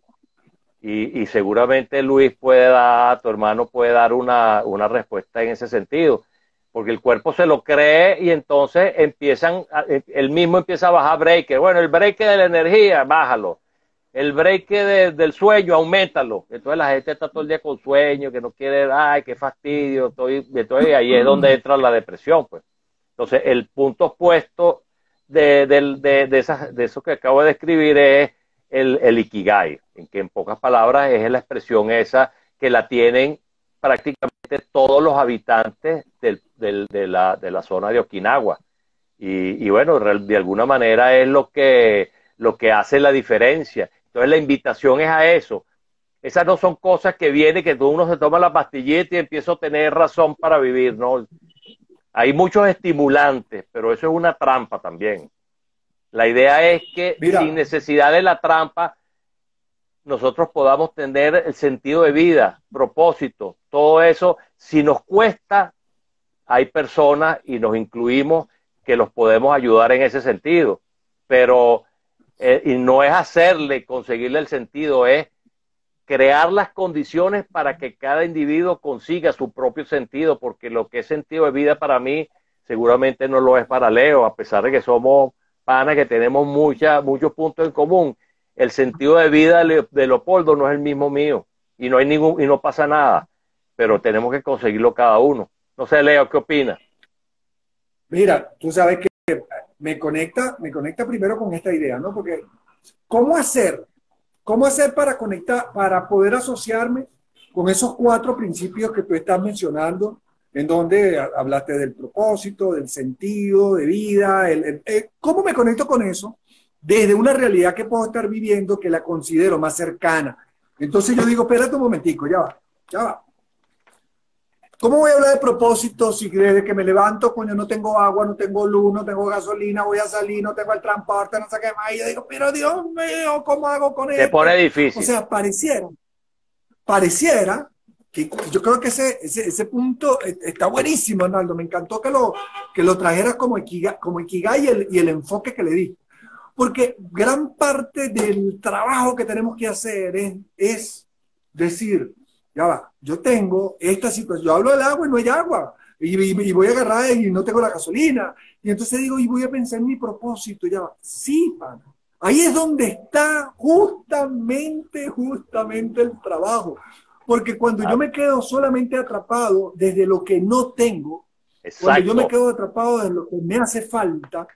Y, y seguramente Luis puede dar, tu hermano puede dar una, una respuesta en ese sentido, porque el cuerpo se lo cree y entonces empiezan, él mismo empieza a bajar breaker. Bueno, el breaker de la energía, bájalo. El breaker de, del sueño, auméntalo. Entonces la gente está todo el día con sueño, que no quiere, ay, qué fastidio. Estoy, entonces ahí es donde entra la depresión, pues. Entonces el punto opuesto de, de, de, de, esas, de eso que acabo de describir es el, el Ikigai, en que en pocas palabras es la expresión esa que la tienen prácticamente todos los habitantes del, del, de, la, de la zona de Okinawa. Y, y bueno, de alguna manera es lo que, lo que hace la diferencia. Entonces la invitación es a eso. Esas no son cosas que vienen, que uno se toma la pastillita y empieza a tener razón para vivir, ¿no? Hay muchos estimulantes, pero eso es una trampa también. La idea es que Mira. sin necesidad de la trampa, nosotros podamos tener el sentido de vida, propósito, todo eso. Si nos cuesta, hay personas, y nos incluimos, que los podemos ayudar en ese sentido. Pero, eh, y no es hacerle, conseguirle el sentido, es crear las condiciones para que cada individuo consiga su propio sentido, porque lo que es sentido de vida para mí, seguramente no lo es para Leo, a pesar de que somos panas, que tenemos mucha, muchos puntos en común. El sentido de vida de Leopoldo no es el mismo mío, y no hay ningún, y no pasa nada, pero tenemos que conseguirlo cada uno. No sé, Leo, ¿qué opinas? Mira, tú sabes que me conecta, me conecta primero con esta idea, ¿no? Porque, ¿cómo hacer? ¿Cómo hacer para conectar, para poder asociarme con esos cuatro principios que tú estás mencionando, en donde hablaste del propósito, del sentido de vida? El, el, el, ¿Cómo me conecto con eso? Desde una realidad que puedo estar viviendo, que la considero más cercana. Entonces yo digo, espérate un momentico, ya va, ya va. ¿Cómo voy a hablar de propósito si desde que me levanto, coño, no tengo agua, no tengo luz, no tengo gasolina, voy a salir, no tengo el transporte, no sé qué más? Y yo digo, pero Dios mío, ¿cómo hago con esto? Se pone difícil. O sea, pareciera, pareciera que yo creo que ese, ese, ese punto está buenísimo, Arnaldo. Me encantó que lo, que lo trajeras como Ikigai, como Ikigai y, el, y el enfoque que le di. porque gran parte del trabajo que tenemos que hacer es, es decir, ya va, yo tengo esta situación, yo hablo del agua y no hay agua, y, y, y voy a agarrar y no tengo la gasolina, y entonces digo, y voy a pensar en mi propósito, ya va, sí, pana. Ahí es donde está justamente, justamente el trabajo. Porque cuando yo me quedo solamente atrapado desde lo que no tengo, Exacto. cuando yo me quedo atrapado desde lo que me hace falta,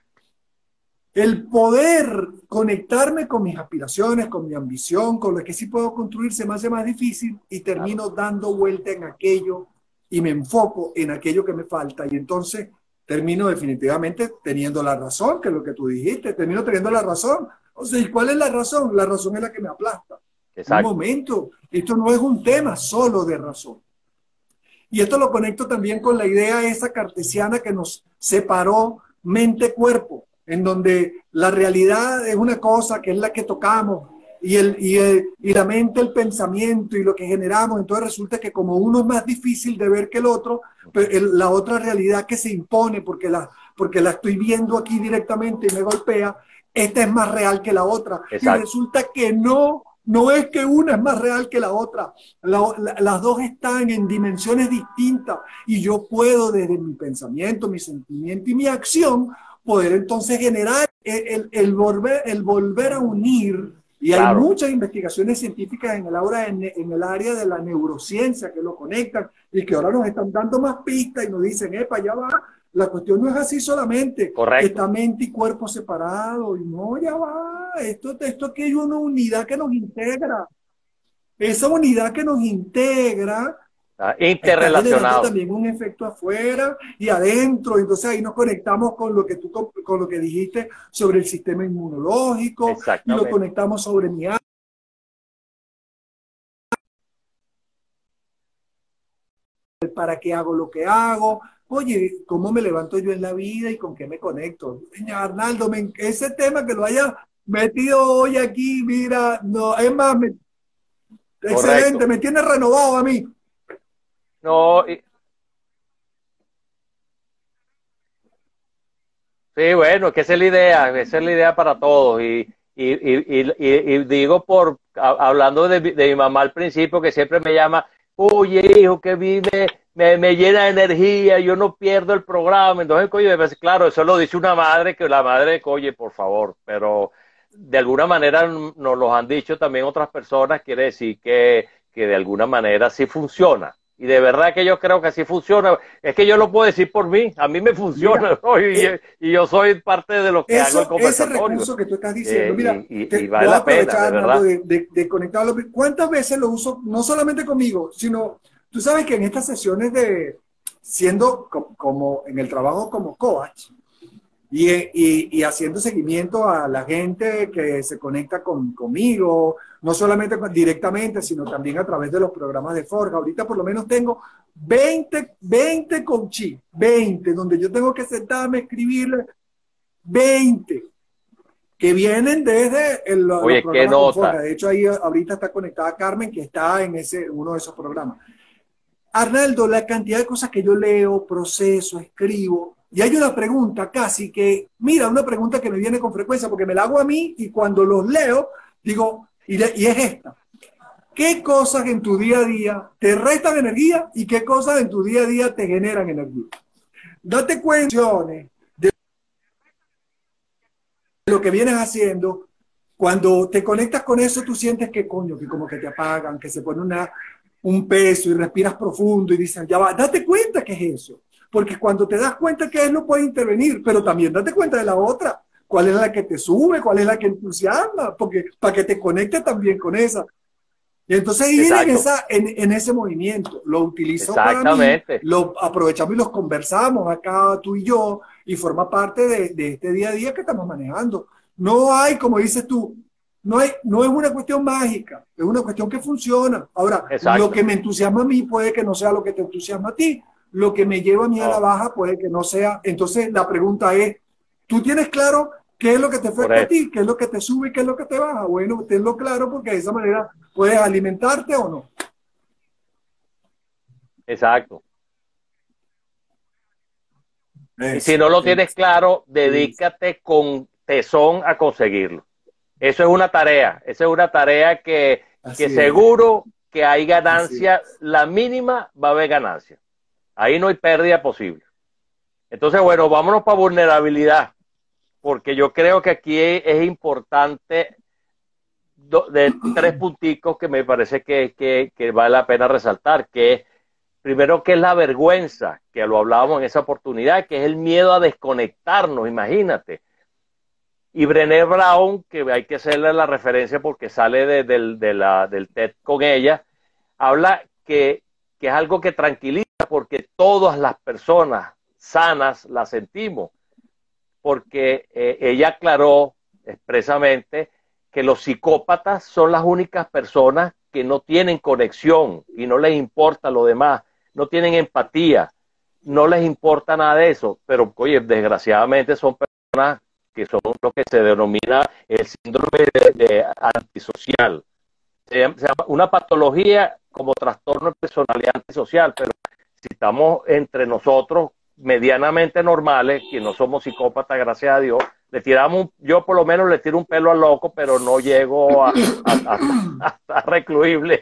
el poder conectarme con mis aspiraciones, con mi ambición, con lo que sí puedo construir, se me hace más difícil y termino claro. dando vuelta en aquello y me enfoco en aquello que me falta. Y entonces termino definitivamente teniendo la razón, que es lo que tú dijiste, termino teniendo la razón. O sea, ¿y cuál es la razón? La razón es la que me aplasta. Exacto. Un momento, esto no es un tema solo de razón. Y esto lo conecto también con la idea esa cartesiana que nos separó mente-cuerpo, en donde la realidad es una cosa que es la que tocamos, y, el, y, el, y la mente, el pensamiento y lo que generamos. Entonces resulta que como uno es más difícil de ver que el otro, pero el, la otra realidad que se impone porque la, porque la estoy viendo aquí directamente y me golpea, esta es más real que la otra. Exacto. Y resulta que no, no es que una es más real que la otra. La, la, las dos están en dimensiones distintas y yo puedo desde mi pensamiento, mi sentimiento y mi acción poder entonces generar el, el, el, volver, el volver a unir. Y claro. hay muchas investigaciones científicas en el, aura, en, en el área de la neurociencia que lo conectan y que ahora nos están dando más pistas y nos dicen, epa, ya va, la cuestión no es así solamente, Correcto. Está mente y cuerpo separado, y no, ya va, esto, esto aquí hay una unidad que nos integra, esa unidad que nos integra, ah, interrelacionado. También un efecto afuera y adentro, entonces ahí nos conectamos con lo que tú, con lo que dijiste sobre el sistema inmunológico, y lo conectamos sobre mi alma. ¿Para qué hago lo que hago? Oye, ¿cómo me levanto yo en la vida y con qué me conecto? Arnaldo, me, ese tema que lo haya metido hoy aquí, mira, no, es más, me, excelente, me tiene renovado a mí. No, y... sí, bueno, que esa es la idea, esa es la idea para todos. Y, y, y, y, y digo, por hablando de, de mi mamá al principio, que siempre me llama, oye, hijo, que vive, me, me llena de energía, yo no pierdo el programa. Entonces, oye, claro, eso lo dice una madre, que la madre, oye, por favor, pero de alguna manera nos lo han dicho también otras personas, quiere decir que, que de alguna manera sí funciona. Y de verdad que yo creo que así funciona. Es que yo lo puedo decir por mí. A mí me funciona. Mira, ¿no? y, eh, y yo soy parte de lo que eso, hago el conversatorio. Ese recurso que tú estás diciendo, eh, mira, y, y, te, y vale la pena, de verdad. De, de, de conectarlo. ¿Cuántas veces lo uso? No solamente conmigo, sino, tú sabes que en estas sesiones de, siendo como, como en el trabajo como coach, Y, y, y haciendo seguimiento a la gente que se conecta con, conmigo, no solamente directamente, sino también a través de los programas de Forja. Ahorita por lo menos tengo veinte, veinte coaches, veinte, donde yo tengo que sentarme, escribirle veinte, que vienen desde el, Oye, los programas qué de nota. Forja. De hecho, ahí ahorita está conectada Carmen, que está en ese, uno de esos programas. Arnaldo, la cantidad de cosas que yo leo, proceso, escribo, y hay una pregunta casi que, mira, una pregunta que me viene con frecuencia porque me la hago a mí y cuando los leo, digo, y, de, y es esta. ¿Qué cosas en tu día a día te restan energía y qué cosas en tu día a día te generan energía? Date cuenta de lo que vienes haciendo. Cuando te conectas con eso, tú sientes que coño, que como que te apagan, que se pone una, un peso y respiras profundo y dices, ya va, date cuenta que es eso. Porque cuando te das cuenta que él no puede intervenir, pero también date cuenta de la otra. ¿Cuál es la que te sube? ¿Cuál es la que entusiasma? Porque para que te conectes también con esa. Y entonces ir en, esa, en, en ese movimiento. Lo utilizo para mí, lo aprovechamos y los conversamos acá tú y yo, y forma parte de, de este día a día que estamos manejando. No hay, como dices tú, no, hay, no es una cuestión mágica, es una cuestión que funciona. Ahora, Exacto. lo que me entusiasma a mí puede que no sea lo que te entusiasma a ti. Lo que me lleva a mí a la baja puede que no sea. Entonces la pregunta es, ¿tú tienes claro qué es lo que te afecta a ti? ¿Qué es lo que te sube y qué es lo que te baja? Bueno, tenlo claro porque de esa manera puedes alimentarte o no. Exacto. Es, y si no lo tienes es, claro, dedícate es. con tesón a conseguirlo. Eso es una tarea, esa es una tarea que, que es. seguro que hay ganancia, la mínima va a haber ganancia. Ahí no hay pérdida posible. Entonces, bueno, vámonos para vulnerabilidad, porque yo creo que aquí es importante de tres punticos que me parece que, que, que vale la pena resaltar, que es, primero, que es la vergüenza, que lo hablábamos en esa oportunidad, que es el miedo a desconectarnos, imagínate. Y Brené Brown, que hay que hacerle la referencia porque sale de, de, de la, del TED con ella, habla que, que es algo que tranquiliza porque todas las personas sanas la sentimos, porque eh, ella aclaró expresamente que los psicópatas son las únicas personas que no tienen conexión y no les importa lo demás, no tienen empatía, no les importa nada de eso, pero oye, desgraciadamente son personas que son lo que se denomina el síndrome de, de antisocial. Se llama, se llama una patología como trastorno de personalidad antisocial, pero si estamos entre nosotros medianamente normales, que no somos psicópatas, gracias a Dios, le tiramos, un, yo por lo menos le tiro un pelo al loco, pero no llego a, a, a, a recluible.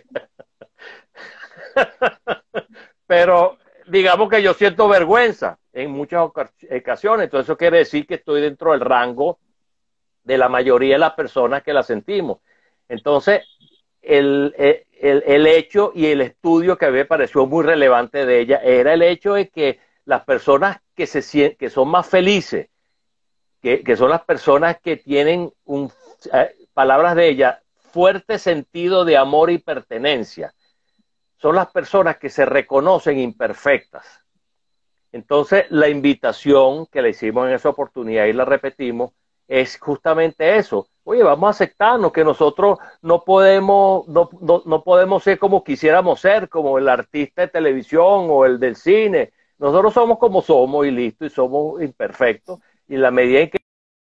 Pero digamos que yo siento vergüenza en muchas ocasiones, entonces eso quiere decir que estoy dentro del rango de la mayoría de las personas que la sentimos. Entonces, el, el, el hecho y el estudio que a mí me pareció muy relevante de ella era el hecho de que las personas que, se, que son más felices, que, que son las personas que tienen, un, eh, palabras de ella, fuerte sentido de amor y pertenencia, son las personas que se reconocen imperfectas. Entonces, la invitación que le hicimos en esa oportunidad y la repetimos es justamente eso. Oye, vamos a aceptarnos que nosotros no podemos, no, no, no podemos ser como quisiéramos ser, como el artista de televisión o el del cine. Nosotros somos como somos y listo, y somos imperfectos. Y en la medida en que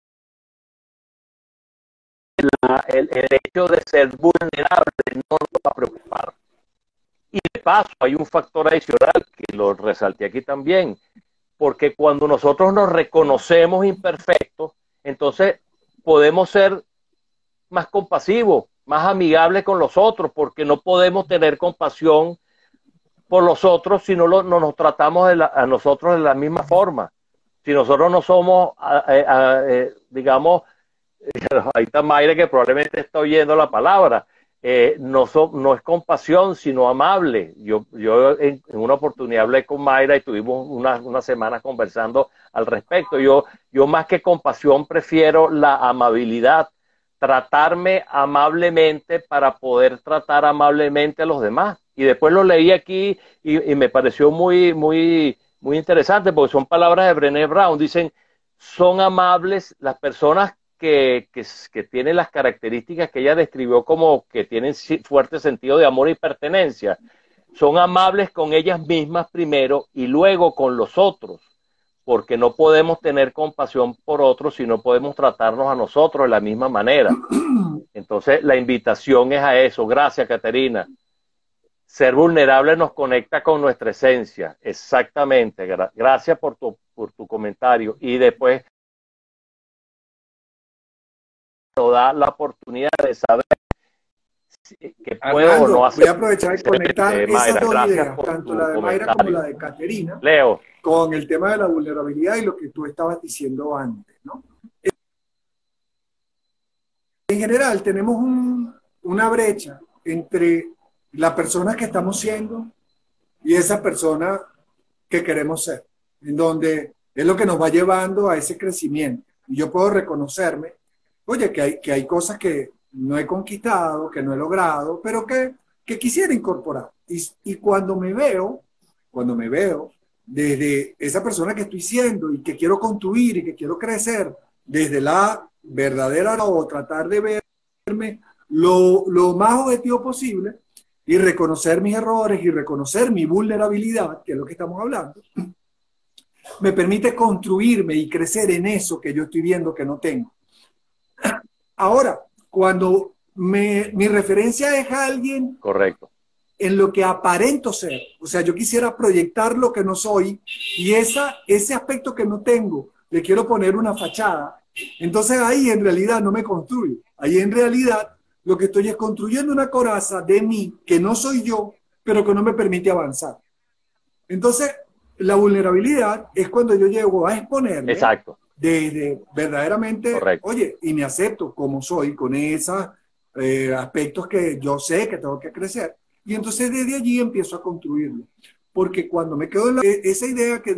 la, el, el hecho de ser vulnerable no nos va a preocupar. Y de paso, hay un factor adicional que lo resalté aquí también, porque cuando nosotros nos reconocemos imperfectos, entonces podemos ser más compasivos, más amigables con los otros, porque no podemos tener compasión por los otros si no, lo, no nos tratamos de la, a nosotros de la misma forma. Si nosotros no somos, eh, eh, digamos, ahí está Mayra que probablemente está oyendo la palabra, eh, no, so, no es compasión, sino amable. Yo, yo en, en una oportunidad hablé con Mayra y tuvimos unas una semanas conversando al respecto. Yo, yo más que compasión prefiero la amabilidad, tratarme amablemente para poder tratar amablemente a los demás. Y después lo leí aquí y, y me pareció muy, muy, muy interesante porque son palabras de Brené Brown. Dicen, son amables las personas que, que, que tienen las características que ella describió como que tienen fuerte sentido de amor y pertenencia. Son amables con ellas mismas primero y luego con los otros, porque no podemos tener compasión por otros si no podemos tratarnos a nosotros de la misma manera. Entonces, la invitación es a eso. Gracias, Caterina. Ser vulnerable nos conecta con nuestra esencia. Exactamente. Gracias por tu, por tu comentario. Y después nos da la oportunidad de saber que puedo Arnaldo, o no hacer. Voy a aprovechar de conectar eh, esas Mayra, dos ideas, por tanto tu la de Mayra comentario. como la de Caterina, Leo. con el tema de la vulnerabilidad y lo que tú estabas diciendo antes, ¿no? En general, tenemos un, una brecha entre la persona que estamos siendo y esa persona que queremos ser, en donde es lo que nos va llevando a ese crecimiento. Y yo puedo reconocerme, oye, que hay, que hay cosas que no he conquistado, que no he logrado, pero que, que quisiera incorporar. Y, y cuando me veo, cuando me veo desde esa persona que estoy siendo y que quiero construir y que quiero crecer desde la verdadera o tratar de verme lo, lo más objetivo posible y reconocer mis errores y reconocer mi vulnerabilidad, que es lo que estamos hablando, me permite construirme y crecer en eso que yo estoy viendo que no tengo. Ahora, cuando me, mi referencia es a alguien Correcto. en lo que aparento ser, o sea, yo quisiera proyectar lo que no soy y esa, ese aspecto que no tengo, le quiero poner una fachada, Entonces ahí en realidad no me construyo. Ahí en realidad lo que estoy es construyendo una coraza de mí, que no soy yo, pero que no me permite avanzar. Entonces, la vulnerabilidad es cuando yo llego a exponerme. Exacto. Desde verdaderamente, correcto. Oye, y me acepto como soy, con esos eh, aspectos que yo sé que tengo que crecer. Y entonces desde allí empiezo a construirlo. Porque cuando me quedo en la, esa idea que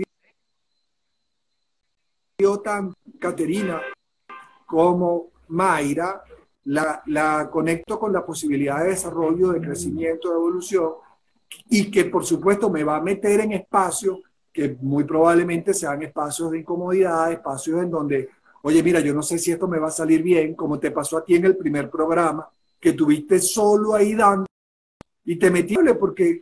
dio tanto Caterina como Mayra, la, la conecto con la posibilidad de desarrollo, de crecimiento, de evolución, y que por supuesto me va a meter en espacios que muy probablemente sean espacios de incomodidad, espacios en donde, oye, mira, yo no sé si esto me va a salir bien, como te pasó a ti en el primer programa, que tuviste solo ahí dando y te metí porque...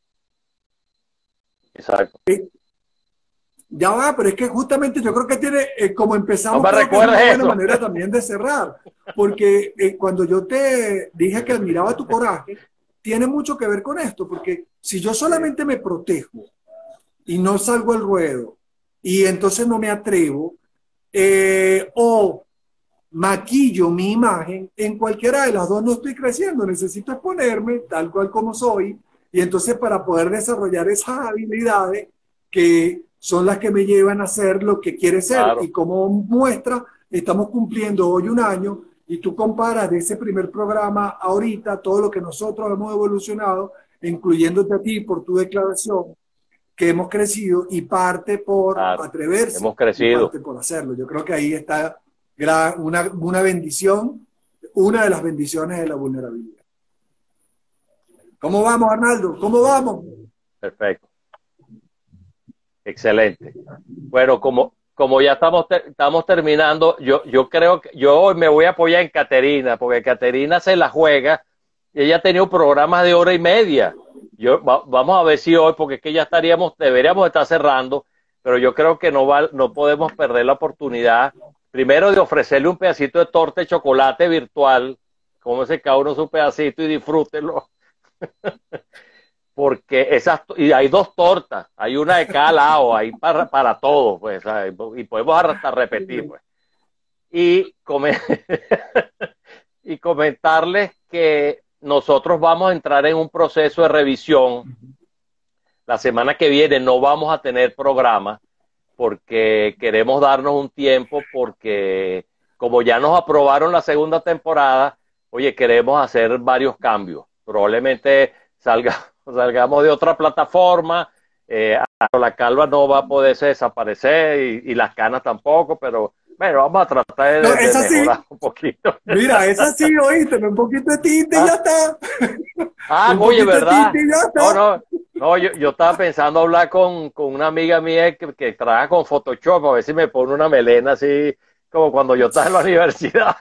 Exacto. Eh, ya va, pero es que justamente yo creo que tiene, eh, como empezamos, no me creo que es una buena eso. manera también de cerrar, porque eh, cuando yo te dije que admiraba tu coraje, tiene mucho que ver con esto, porque si yo solamente me protejo y no salgo al ruedo, y entonces no me atrevo, eh, o maquillo mi imagen, en cualquiera de las dos no estoy creciendo, necesito exponerme tal cual como soy, y entonces para poder desarrollar esas habilidades que son las que me llevan a ser lo que quiere ser, Claro. y como muestra, estamos cumpliendo hoy un año, y tú comparas de ese primer programa ahorita todo lo que nosotros hemos evolucionado, incluyéndote a ti por tu declaración, que hemos crecido, y parte por claro. atreverse, hemos crecido. y parte por hacerlo. Yo creo que ahí está una, una bendición, una de las bendiciones de la vulnerabilidad. ¿Cómo vamos, Arnaldo? ¿Cómo vamos? Perfecto. Excelente. Bueno, como, como ya estamos, ter estamos terminando, yo, yo creo que yo hoy me voy a apoyar en Caterina, porque Caterina se la juega y ella ha tenido programas de hora y media. Yo, va, vamos a ver si hoy, porque es que ya estaríamos, deberíamos estar cerrando, pero yo creo que no, va, no podemos perder la oportunidad, primero de ofrecerle un pedacito de torta de chocolate virtual, cómese cada uno su pedacito y disfrútenlo. Porque esas, y hay dos tortas, hay una de cada lado, hay para, para todos, pues, ¿sabes? Y podemos hasta repetir, pues. Y, come y comentarles que nosotros vamos a entrar en un proceso de revisión. La semana que viene no vamos a tener programa porque queremos darnos un tiempo, porque como ya nos aprobaron la segunda temporada, oye, queremos hacer varios cambios. Probablemente salga salgamos de otra plataforma, eh, la calva no va a poderse desaparecer y, y las canas tampoco, pero bueno, vamos a tratar de, no, de mejorar sí. un poquito. Mira, esa sí, oíste, un poquito de tinte ¿Ah? y ya está. Ah, oye, ¿verdad? Y ya está. No, no, no yo, yo estaba pensando hablar con, con una amiga mía que, que trabaja con Photoshop, a ver si me pone una melena así, como cuando yo estaba en la universidad.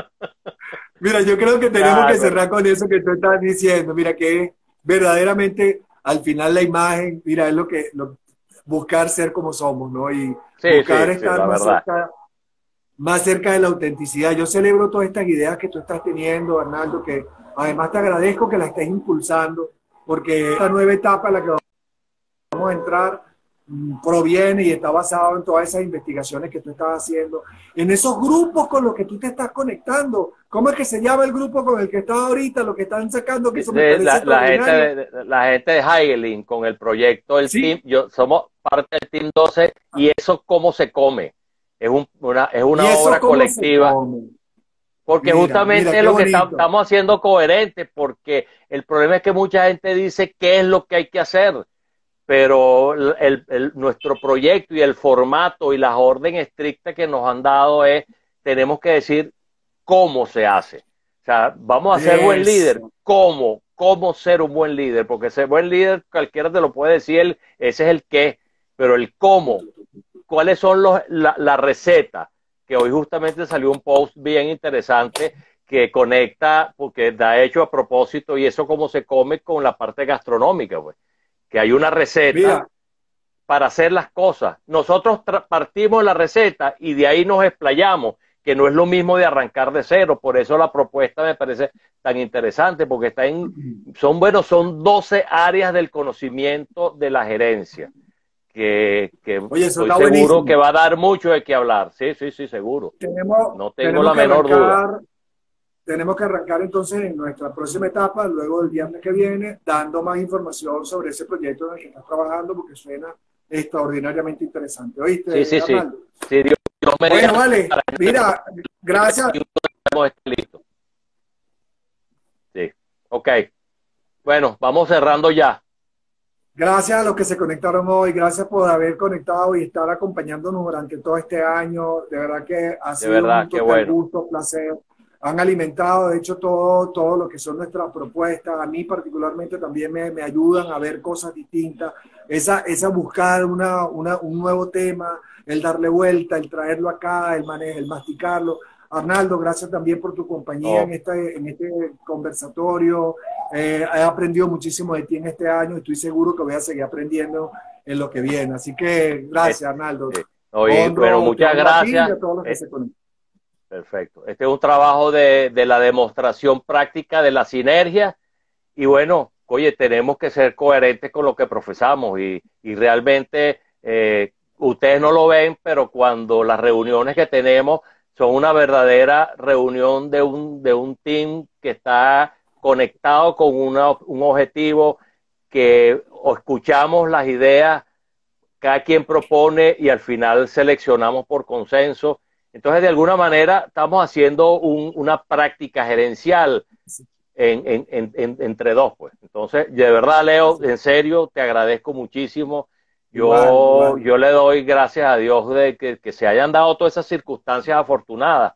Mira, yo creo que tenemos ah, que bueno. cerrar con eso que tú estás diciendo. Mira, que verdaderamente al final la imagen, mira, es lo que lo, buscar ser como somos, ¿no? Y sí, buscar sí, estar sí, más, verdad. cerca, más cerca de la autenticidad. Yo celebro todas estas ideas que tú estás teniendo, Arnaldo, que además te agradezco que las estés impulsando, porque esta nueva etapa en la que vamos a entrar proviene y está basado en todas esas investigaciones que tú estás haciendo, en esos grupos con los que tú te estás conectando. ¿Cómo es que se llama el grupo con el que estás ahorita, lo que están sacando? Que eso me parece la, la, gente de, la gente de Hagelin con el proyecto, el ¿sí? team, yo somos parte del Team doce, y eso cómo se come. Es, un, una, es una obra colectiva. Porque mira, justamente mira, es lo bonito. que está, estamos haciendo coherente, porque el problema es que mucha gente dice qué es lo que hay que hacer, pero el, el, nuestro proyecto y el formato y la orden estricta que nos han dado es, tenemos que decir cómo se hace. O sea, vamos a ser Eso. buen líder. ¿Cómo? ¿Cómo ser un buen líder? Porque ser buen líder cualquiera te lo puede decir, ese es el qué, pero el cómo. ¿Cuáles son los, la, la receta? Que hoy justamente salió un post bien interesante que conecta, porque da hecho a propósito, y eso cómo se come con la parte gastronómica, pues. Que hay una receta Mira. para hacer las cosas. Nosotros partimos la receta y de ahí nos explayamos, que no es lo mismo de arrancar de cero. Por eso la propuesta me parece tan interesante, porque está en, son, bueno, son doce áreas del conocimiento de la gerencia, que, que Oye, eso estoy está seguro buenísimo. que va a dar mucho de qué hablar. Sí, sí, sí, seguro. Tenemos, No tengo tenemos la que menor duda. arrancar, tenemos que arrancar entonces en nuestra próxima etapa, luego del viernes que viene, dando más información sobre ese proyecto en el que estás trabajando, porque suena extraordinariamente interesante. Sí, ¿Oíste, sí, sí. Arnaldo? Sí, Dios, Dios me diga Bueno, vale, para mira, gracias. que estemos listos. Sí. Ok. Bueno, vamos cerrando ya. Gracias a los que se conectaron hoy, gracias por haber conectado y estar acompañándonos durante todo este año. De verdad que ha De sido verdad, un qué total bueno. gusto, placer. Han alimentado, de hecho, todo, todo lo que son nuestras propuestas. A mí particularmente también me, me ayudan a ver cosas distintas. Esa, esa buscar una, una, un nuevo tema, el darle vuelta, el traerlo acá, el, manejo, el masticarlo. Arnaldo, gracias también por tu compañía en No, este, en este conversatorio. Eh, he aprendido muchísimo de ti en este año y estoy seguro que voy a seguir aprendiendo en lo que viene. Así que es- gracias, Arnaldo. sí. No, y, bueno, Honro, te muchas honro a ti y gracias. a todos los que Eh, se conectan. perfecto. Este es un trabajo de, de la demostración práctica de la sinergia. Y bueno, oye, tenemos que ser coherentes con lo que profesamos y, y realmente eh, ustedes no lo ven, pero cuando las reuniones que tenemos son una verdadera reunión de un, de un team que está conectado con una, un objetivo, que escuchamos las ideas, cada quien propone y al final seleccionamos por consenso. Entonces, de alguna manera, estamos haciendo un, una práctica gerencial en, en, en, en, entre dos, pues. Entonces, de verdad, Leo, en serio, te agradezco muchísimo. Igual, Yo, igual. yo le doy gracias a Dios de que, que se hayan dado todas esas circunstancias afortunadas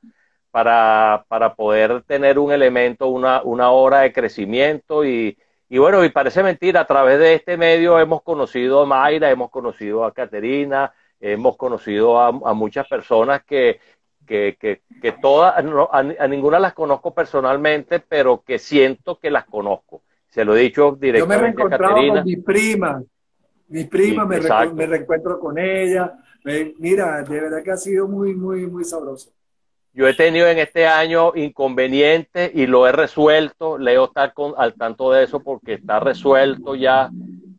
para, para poder tener un elemento, una, una hora de crecimiento y, y bueno, y parece mentira, a través de este medio hemos conocido a Mayra, hemos conocido a Caterina, hemos conocido a, a muchas personas que, que, que, que todas, no, a, a, ninguna las conozco personalmente, pero que siento que las conozco. Se lo he dicho Yo me he directamente a reencontrado con Caterina. mi prima. Mi prima, Y, me, recu me exacto. reencuentro con ella. Me, mira, de verdad que ha sido muy, muy, muy sabroso. Yo he tenido en este año inconvenientes y lo he resuelto. Leo está con, al tanto de eso porque está resuelto ya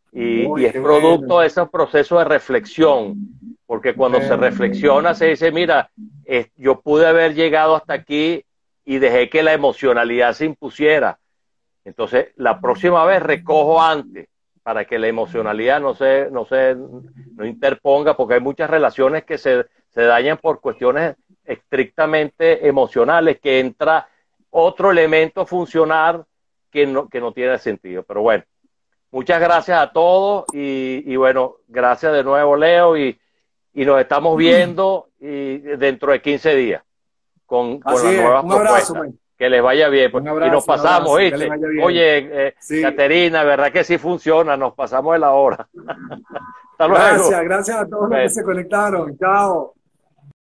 y, y Uy, es qué bueno. producto de esos procesos de reflexión. Porque cuando se Eh, reflexiona se dice, mira, eh, yo pude haber llegado hasta aquí y dejé que la emocionalidad se impusiera. Entonces, la próxima vez recojo antes para que la emocionalidad no se, no se no interponga, porque hay muchas relaciones que se, se dañan por cuestiones estrictamente emocionales, que entra otro elemento funcional que no, que no tiene sentido. Pero bueno, muchas gracias a todos y, y bueno, gracias de nuevo, Leo, y, y nos estamos viendo y dentro de quince días con, con Así las es. nuevas Un abrazo, propuestas. man. Que les vaya bien. Pues. Un Y nos abrazo, un pasamos, abrazo. Que le ¿viste? vaya bien. Oye, eh, Sí. Caterina, ¿verdad que sí funciona? Nos pasamos de la hora. Hasta luego. Gracias, gracias a todos los que Bueno. se conectaron. Chao.